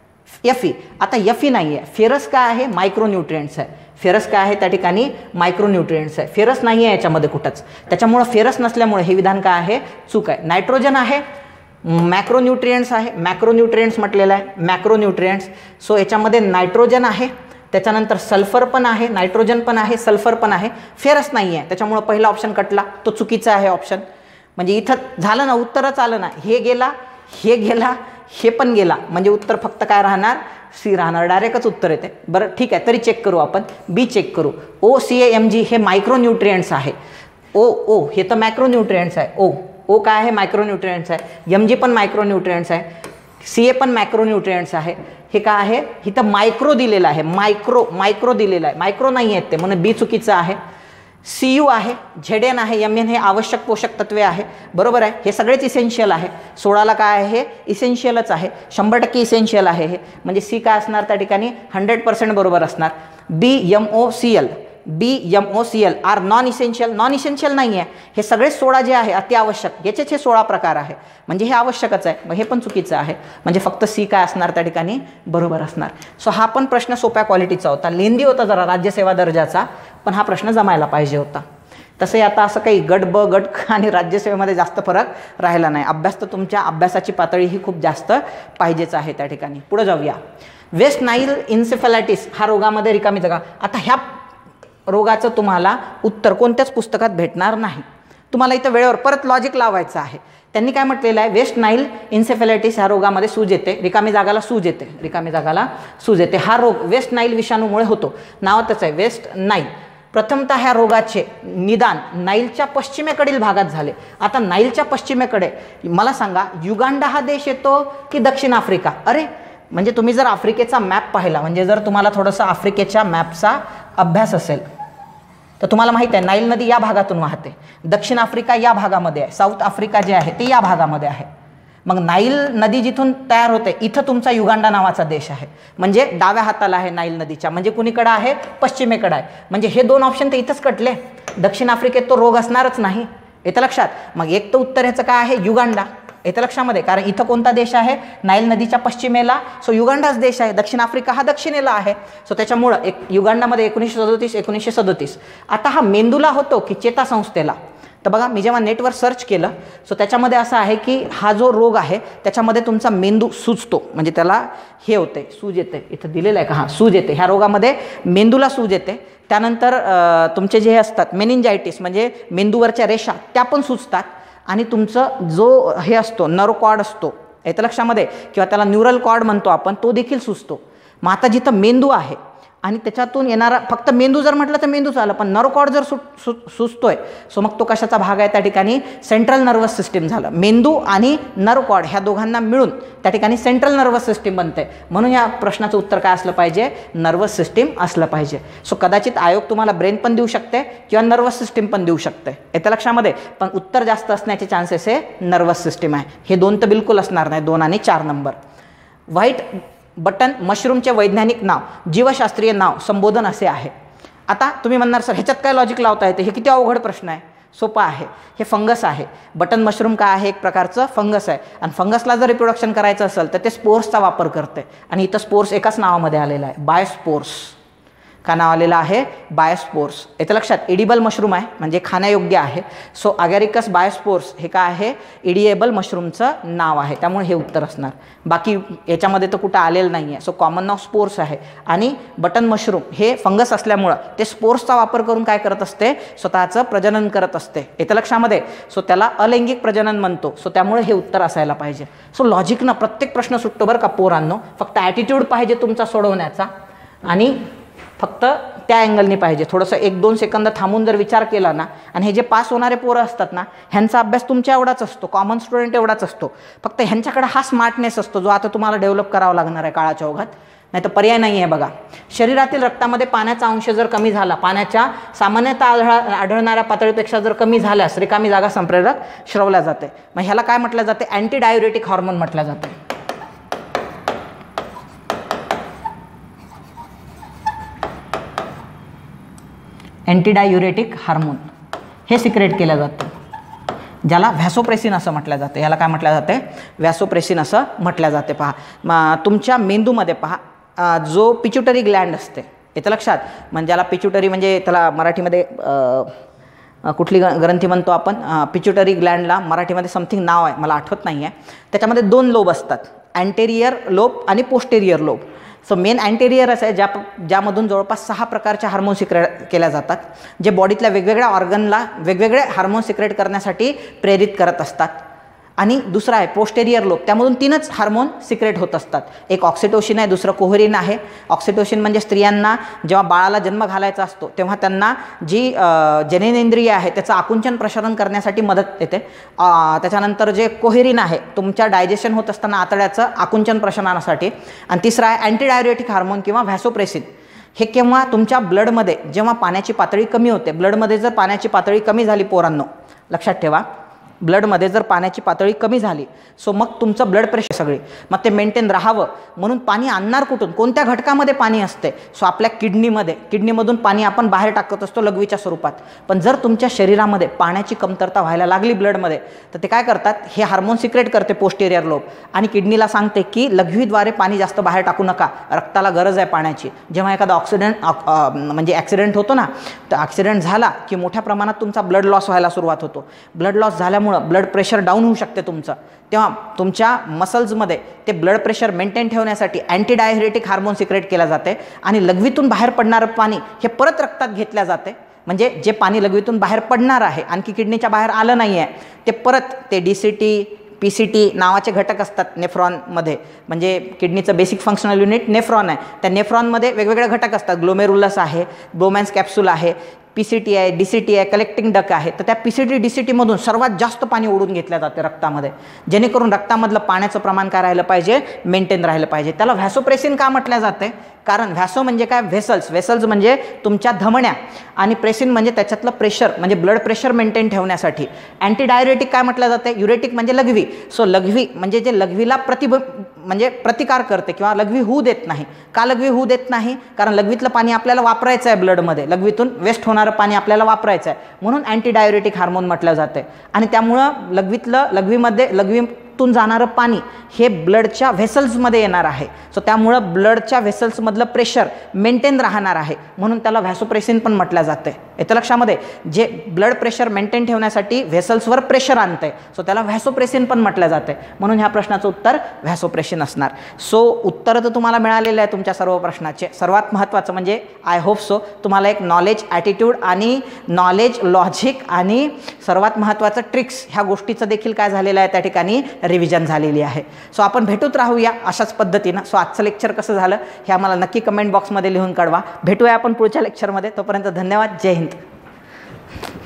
F E. आता एफ ई नाही आहे. फेरस काय आहे? मायक्रोन्यूट्रिएंट्स आहे. फेरस काय आहे त्या ठिकाणी? मायक्रोन्यूट्रिएंट्स आहे. फेरस नाही आहे याच्यामध्ये कुठंच. त्याच्यामुळं फेरस नसल्यामुळे हे विधान काय आहे? चूक आहे. नायट्रोजन आहे, मॅक्रोन्यूट्रिएंट्स आहे. मॅक्रोन्यूट्रिएंट्स म्हटलेलं आहे, मॅक्रोन्यूट्रिएंट्स. सो याच्यामध्ये नायट्रोजन आहे, त्याच्यानंतर सल्फर पण आहे, नायट्रोजन पण आहे, सल्फर पण आहे. फेरस नाही आहे, त्याच्यामुळं पहिला ऑप्शन कटला, तो चुकीचा आहे ऑप्शन. म्हणजे इथं झालं ना, उत्तरच आलं ना. हे गेला, हे गेला, हे पण गेला, म्हणजे उत्तर फक्त काय राहणार? सी राहणार. डायरेक्टच उत्तर येते. बरं ठीक आहे, तरी चेक करू आपण. बी चेक करू. ओ सी ए एम जी हे मायक्रोन्यूट्रिएंट्स आहे. ओ ओ हे तर मॅक्रोन्यूट्रिएंट्स आहे. ओ ओ काय आहे? मायक्रोन्यूट्रिएंट्स आहे. एम जी पण मायक्रोन्यूट्रिएंट्स आहे. सी ए पण मायक्रोन्यूट्रिएंट्स आहे. हे काय आहे? इथं मायक्रो दिलेलं आहे. मायक्रो मायक्रो दिलेलं आहे. मायक्रो नाही आहेत ते, म्हणून बी चुकीचं आहे. सी यू आहे, झेड एन आहे, एम एन हे आवश्यक पोषक तत्वे आहे. बरोबर आहे, हे सगळेच इसेन्शियल आहे. सोळाला काय आहे? हे इसेन्शियलच आहे. शंभर टक्के इसेन्शियल आहे हे. म्हणजे सी काय असणार त्या ठिकाणी? हंड्रेड पर्सेंट बरोबर असणार. B M O C L, B M O C L R non essential. Non essential नाही आहे. हे सगळे सोळा जे आहे अति आवश्यक, याचेच हे सोळा प्रकार आहे. म्हणजे हे आवश्यकच आहे. मग हे पण चुकीचं आहे. म्हणजे फक्त सी काय असणार त्या ठिकाणी? बरोबर असणार. सो हा पण प्रश्न सोप्या क्वालिटीचा होता. लेंदी होता जरा राज्यसेवा दर्जाचा, पण हा प्रश्न जमायला पाहिजे होता. तसंही आता असं काही गट ब गट ख आणि राज्यसेवेमध्ये जास्त फरक राहिला नाही. अभ्यास तर तुमच्या अभ्यासाची पातळी ही खूप जास्त पाहिजेच आहे त्या ठिकाणी. पुढे जाऊया. वेस्ट नाईल इन्सेफॅलायटिस हा रोगामध्ये रिकामी जागा. आता ह्या रोगाचं तुम्हाला उत्तर कोणत्याच पुस्तकात भेटणार नाही. तुम्हाला इथं वेळेवर परत लॉजिक लावायचं आहे. त्यांनी काय म्हटलेलं आहे? वेस्ट नाईल इन्सेफॅलायटिस ह्या रोगामध्ये सूज येते, रिकामी जागाला सूज येते, रिकामी जागाला सूज येते. हा रोग वेस्ट नाईल विषाणूमुळे होतो. नावातच आहे वेस्ट नाईल. प्रथमतः ह्या रोगाचे निदान नाईलच्या पश्चिमेकडील भागात झाले. आता नाईलच्या पश्चिमेकडे मला सांगा, युगांडा हा देश येतो की दक्षिण आफ्रिका? अरे म्हणजे तुम्ही जर आफ्रिकेचा मॅप पाहिला, म्हणजे जर तुम्हाला थोडंसं आफ्रिकेच्या मॅपचा अभ्यास असेल तर तुम्हाला माहिती आहे नाईल नदी या भागातून वाहते. दक्षिण आफ्रिका या भागामध्ये आहे, साऊथ आफ्रिका जे आहे ते या भागामध्ये आहे. मग नाईल नदी जिथून तयार होते इथं तुमचा युगांडा नावाचा देश आहे. म्हणजे डाव्या हाताला आहे नाईल नदीच्या, म्हणजे कुणीकडे आहे? पश्चिमेकडे आहे. म्हणजे हे दोन ऑप्शन ते इथंच कटले. दक्षिण आफ्रिकेत तो रोग असणारच नाही, येतं लक्षात. मग एक तर उत्तर ह्याचं काय आहे? युगांडा. येतं लक्षामध्ये, कारण इथं कोणता देश आहे? नाईल नदीच्या पश्चिमेला. सो युगांडाच देश आहे. दक्षिण आफ्रिका हा दक्षिणेला आहे. सो त्याच्यामुळं एक युगांडामध्ये एकोणीसशे सदोतीस एकोणीसशे सदोतीस. आता हा मेंदूला होतो की चेतासंस्थेला? तर बघा, मी जेव्हा नेटवर सर्च केलं सो त्याच्यामध्ये असं आहे की हा जो रोग आहे त्याच्यामध्ये तुमचा मेंदू सुजतो, म्हणजे त्याला हे होते, सूज येते. इथं दिलेलं आहे का? हां, सूज येते. ह्या रोगामध्ये मेंदूला सूज येते. त्यानंतर तुमचे जे हे असतात मेनिंजायटिस, म्हणजे मेंदूवरच्या रेषा त्या पण सुजतात. आणि तुमचं जो हे असतो नर्व कॉर्ड असतो, येतं लक्षामध्ये, किंवा त्याला न्यूरल कॉर्ड म्हणतो आपण, तो देखील सुजतो. मग आता जिथं मेंदू आहे आणि त्याच्यातून येणारा, फक्त मेंदू जर म्हटलं तर मेंदूच आलं, पण नर्व कॉर्ड जर सु सु सुचतोय सो मग तो कशाचा भाग आहे त्या ठिकाणी? सेंट्रल नर्वस सिस्टीम झालं. मेंदू आणि नर्व कॉर्ड ह्या दोघांना मिळून त्या ठिकाणी सेंट्रल नर्वस सिस्टीम बनते. म्हणून या प्रश्नाचं उत्तर काय असलं पाहिजे? नर्वस सिस्टीम असलं पाहिजे. सो कदाचित आयोग तुम्हाला ब्रेन पण देऊ शकते किंवा नर्वस सिस्टीम पण देऊ शकते, येतं लक्षामध्ये. पण उत्तर जास्त असण्याचे चान्सेस हे नर्वस सिस्टीम आहे. हे दोन तर बिलकुल असणार नाही, दोन आणि चार नंबर. व्हाईट बटन मशरूमचे वैज्ञानिक नाव, जीवशास्त्रीय नाव, संबोधन असे आहे. आता तुम्ही म्हणणार सर ह्याच्यात काय लॉजिक लावता येते? हे किती अवघड प्रश्न आहे. सोपं आहे. हे फंगस आहे. बटन मशरूम काय आहे? एक प्रकारचं फंगस आहे आणि फंगसला जर रिप्रोडक्शन करायचं असेल तर ते स्पोर्सचा वापर करते आणि इथं स्पोर्स एकाच नावामध्ये आलेला आहे, बायोस्पोर्स. का नाव आलेलं आहे? बायोस्पोर्स. येतं लक्षात. इडिबल मशरूम आहे म्हणजे खाण्यायोग्य आहे. सो अगॅरिकस बायोस्पोर्स हे काय आहे? इडिएबल मशरूमचं नाव आहे. त्यामुळे हे उत्तर असणार. बाकी याच्यामध्ये तर कुठं आलेलं नाही आहे. सो कॉमन नाव स्पोर्स आहे आणि बटन मशरूम हे फंगस असल्यामुळं ते स्पोर्सचा वापर करून काय करत असते? स्वतःचं प्रजनन करत असते. येतं लक्षामध्ये. सो त्याला अलैंगिक प्रजनन म्हणतो. सो त्यामुळे हे उत्तर असायला पाहिजे. सो लॉजिकनं प्रत्येक प्रश्न सुटतो बरं का पोरांनो. फक्त ॲटिट्यूड पाहिजे तुमचा सोडवण्याचा आणि फक्त त्या अँगलनी पाहिजे. थोडंसं एक दोन सेकंद थांबून जर विचार केला ना, आणि हे जे पास होणारे पोरं असतात ना, ह्यांचा अभ्यास तुमच्या एवढाच असतो, कॉमन स्टुडंट एवढाच असतो. फक्त ह्यांच्याकडे हा स्मार्टनेस असतो जो आता तुम्हाला डेव्हलप करावा लागणार आहे काळाच्या ओघात. नाही तर पर्याय नाही आहे. बघा, शरीरातील रक्तामध्ये पाण्याचा अंश जर कमी झाला, पाण्याच्या सामान्यतः आढळ आढळणाऱ्या पातळीपेक्षा जर कमी झाल्यास रिकामी जागा संप्रेरक श्रवल्या जाते. मग ह्याला काय म्हटलं जाते? अँटी डायुरेटिक हॉर्मोन म्हटलं जातं. अँटीडायुरेटिक हार्मोन हे सिक्रेट केलं जातं, ज्याला व्हॅसोप्रेसिन असं म्हटलं जातं. याला काय म्हटलं जाते? व्हॅसोप्रेसिन असं म्हटलं जाते. पहा, तुमच्या मेंदूमध्ये पहा जो पिच्युटरी ग्लँड असते, येतं लक्षात. म्हणजे ज्याला पिच्युटरी म्हणजे त्याला मराठीमध्ये कुठली ग्रंथी म्हणतो आपण? पिच्युटरी ग्लँडला मराठीमध्ये समथिंग नाव आहे, मला आठवत नाही आहे. त्याच्यामध्ये दोन लोब असतात, अँटेरियर लोब आणि पोस्टेरियर लोब. सो मेन अँटेरियरच आहे ज्या ज्यामधून जवळपास सहा प्रकारच्या हार्मोन सिक्रेट केल्या जातात, जे बॉडीतल्या वेगवेगळ्या ऑर्गनला वेगवेगळे हार्मोन सिक्रेट करण्यासाठी प्रेरित करत असतात. आणि दुसरा आहे पोस्टेरियर लोब, त्यामधून तीनच हार्मोन सिक्रेट होत असतात. एक ऑक्सिटोसिन आहे, दुसरं कोहेरिन आहे. ऑक्सिटोसिन म्हणजे स्त्रियांना जेव्हा बाळाला जन्म घालायचा असतो तेव्हा त्यांना जी जननेंद्रिय आहे त्याचं आकुंचन प्रसारण करण्यासाठी मदत येते. त्याच्यानंतर जे कोहेरिन आहे तुमच्या डायजेशन होत असताना आतड्याचं आकुंचन प्रसारणासाठी. आणि तिसरा आहे अँटीडायुरेटिक हार्मोन किंवा व्हॅसोप्रेसिन. हे केव्हा? तुमच्या ब्लडमध्ये जेव्हा पाण्याची पातळी कमी होते. ब्लडमध्ये जर पाण्याची पातळी कमी झाली पोरांनो, लक्षात ठेवा, ब्लडमध्ये जर पाण्याची पातळी कमी झाली सो मग तुमचं ब्लड प्रेशर सगळे मग ते मेंटेन राहावं म्हणून पाणी आणणार कुठून? कोणत्या घटकामध्ये पाणी असते? सो आपल्या किडनीमध्ये. किडनीमधून पाणी आपण बाहेर टाकत असतो लघवीच्या स्वरूपात. पण जर तुमच्या शरीरामध्ये पाण्याची कमतरता व्हायला लागली ब्लडमध्ये तर ते काय करतात? हे हार्मोन सिक्रेट करते पोस्टेरियर लोब आणि किडनीला सांगते की लघवीद्वारे पाणी जास्त बाहेर टाकू नका, रक्ताला गरज आहे पाण्याची. जेव्हा एखादा ऑक्सिडेंट म्हणजे ॲक्सिडेंट होतो ना, तर ॲक्सिडेंट झाला की मोठ्या प्रमाणात तुमचा ब्लड लॉस व्हायला सुरुवात होतो. ब्लड लॉस झाल्यामुळे ब्लड प्रेशर डाऊन होऊ शकते तुमचं. तेव्हा तुमच्या मसल्समध्ये ते ब्लड प्रेशर मेंटेन ठेवण्यासाठी अँटीडायुरेटिक हार्मोन सिक्रेट केला जाते आणि लघवीतून बाहेर पडणारं पाणी हे परत रक्तात घेतल्या जाते. म्हणजे जे पाणी लघवीतून बाहेर पडणार आहे, आणखी किडनीच्या बाहेर आलं नाही आहे, ते परत ते D C T P C T नावाचे घटक असतात नेफ्रॉनमध्ये. म्हणजे किडनीचं बेसिक फंक्शनल युनिट नेफ्रॉन आहे. त्या नेफ्रॉनमध्ये वेगवेगळे घटक असतात. ग्लोमेरुलस आहे, ब्रोमॅन्स कॅप्सूल आहे, पी सी टी आहे, डी सी टी आहे, कलेक्टिंग डक आहे. तर त्या P C T D C टीमधून सर्वात जास्त पाणी ओढून घेतलं जाते रक्तामध्ये, जेणेकरून रक्तामधलं पाण्याचं प्रमाण काय राहिलं पाहिजे? मेंटेन राहिलं पाहिजे. त्याला व्हॅसोप्रेसिन का म्हटलं जाते? कारण व्हॅसो म्हणजे काय? व्हेसल्स. व्हेसल्स म्हणजे तुमच्या धमण्या आणि प्रेसिन म्हणजे त्याच्यातलं प्रेशर म्हणजे ब्लड प्रेशर मेंटेन ठेवण्यासाठी. अँटीडायुरेटिक काय म्हटलं जाते? युरेटिक म्हणजे लघवी. सो लघवी म्हणजे जे लघवीला प्रतिब म्हणजे प्रतिकार करते किंवा लघवी होऊ देत नाही. का लघवी होऊ देत नाही? कारण लघवीतलं पाणी आपल्याला वापरायचं आहे, ब्लडमध्ये लघवीतून वेस्ट होणारं पाणी आपल्याला वापरायचं आहे, म्हणून अँटीडायुरेटिक हार्मोन म्हटलं जाते. आणि त्यामुळं लघवीतलं लघवीमध्ये लघवीतून जाणारं पाणी हे ब्लडच्या व्हेसल्समध्ये येणार आहे. सो त्यामुळं ब्लडच्या व्हेसल्समधलं प्रेशर मेंटेन राहणार आहे, म्हणून त्याला व्हॅसोप्रेसिन पण म्हटलं जाते. येतं लक्षामध्ये? जे ब्लड प्रेशर मेंटेन ठेवण्यासाठी व्हेसल्सवर प्रेशर आणते, सो त्याला व्हॅसोप्रेसिन पण म्हटलं जाते. म्हणून ह्या प्रश्नाचं उत्तर व्हॅसोप्रेसिन असणार. सो उत्तर तर तुम्हाला मिळालेलं आहे तुमच्या सर्व प्रश्नाचे. सर्वात महत्त्वाचं म्हणजे आय होप सो तुम्हाला एक नॉलेज, ॲटिट्यूड आणि नॉलेज, लॉजिक आणि सर्वात महत्त्वाचं ट्रिक्स ह्या गोष्टीचं देखील काय झालेलं आहे त्या ठिकाणी रिव्हिजन झालेली आहे. सो आपण भेटूत राहूया अशाच पद्धतीनं. सो आजचं लेक्चर कसं झालं हे आम्हाला नक्की कमेंट बॉक्समध्ये लिहून कळवा. भेटूया आपण पुढच्या लेक्चरमध्ये. तोपर्यंत धन्यवाद. जय हिंद.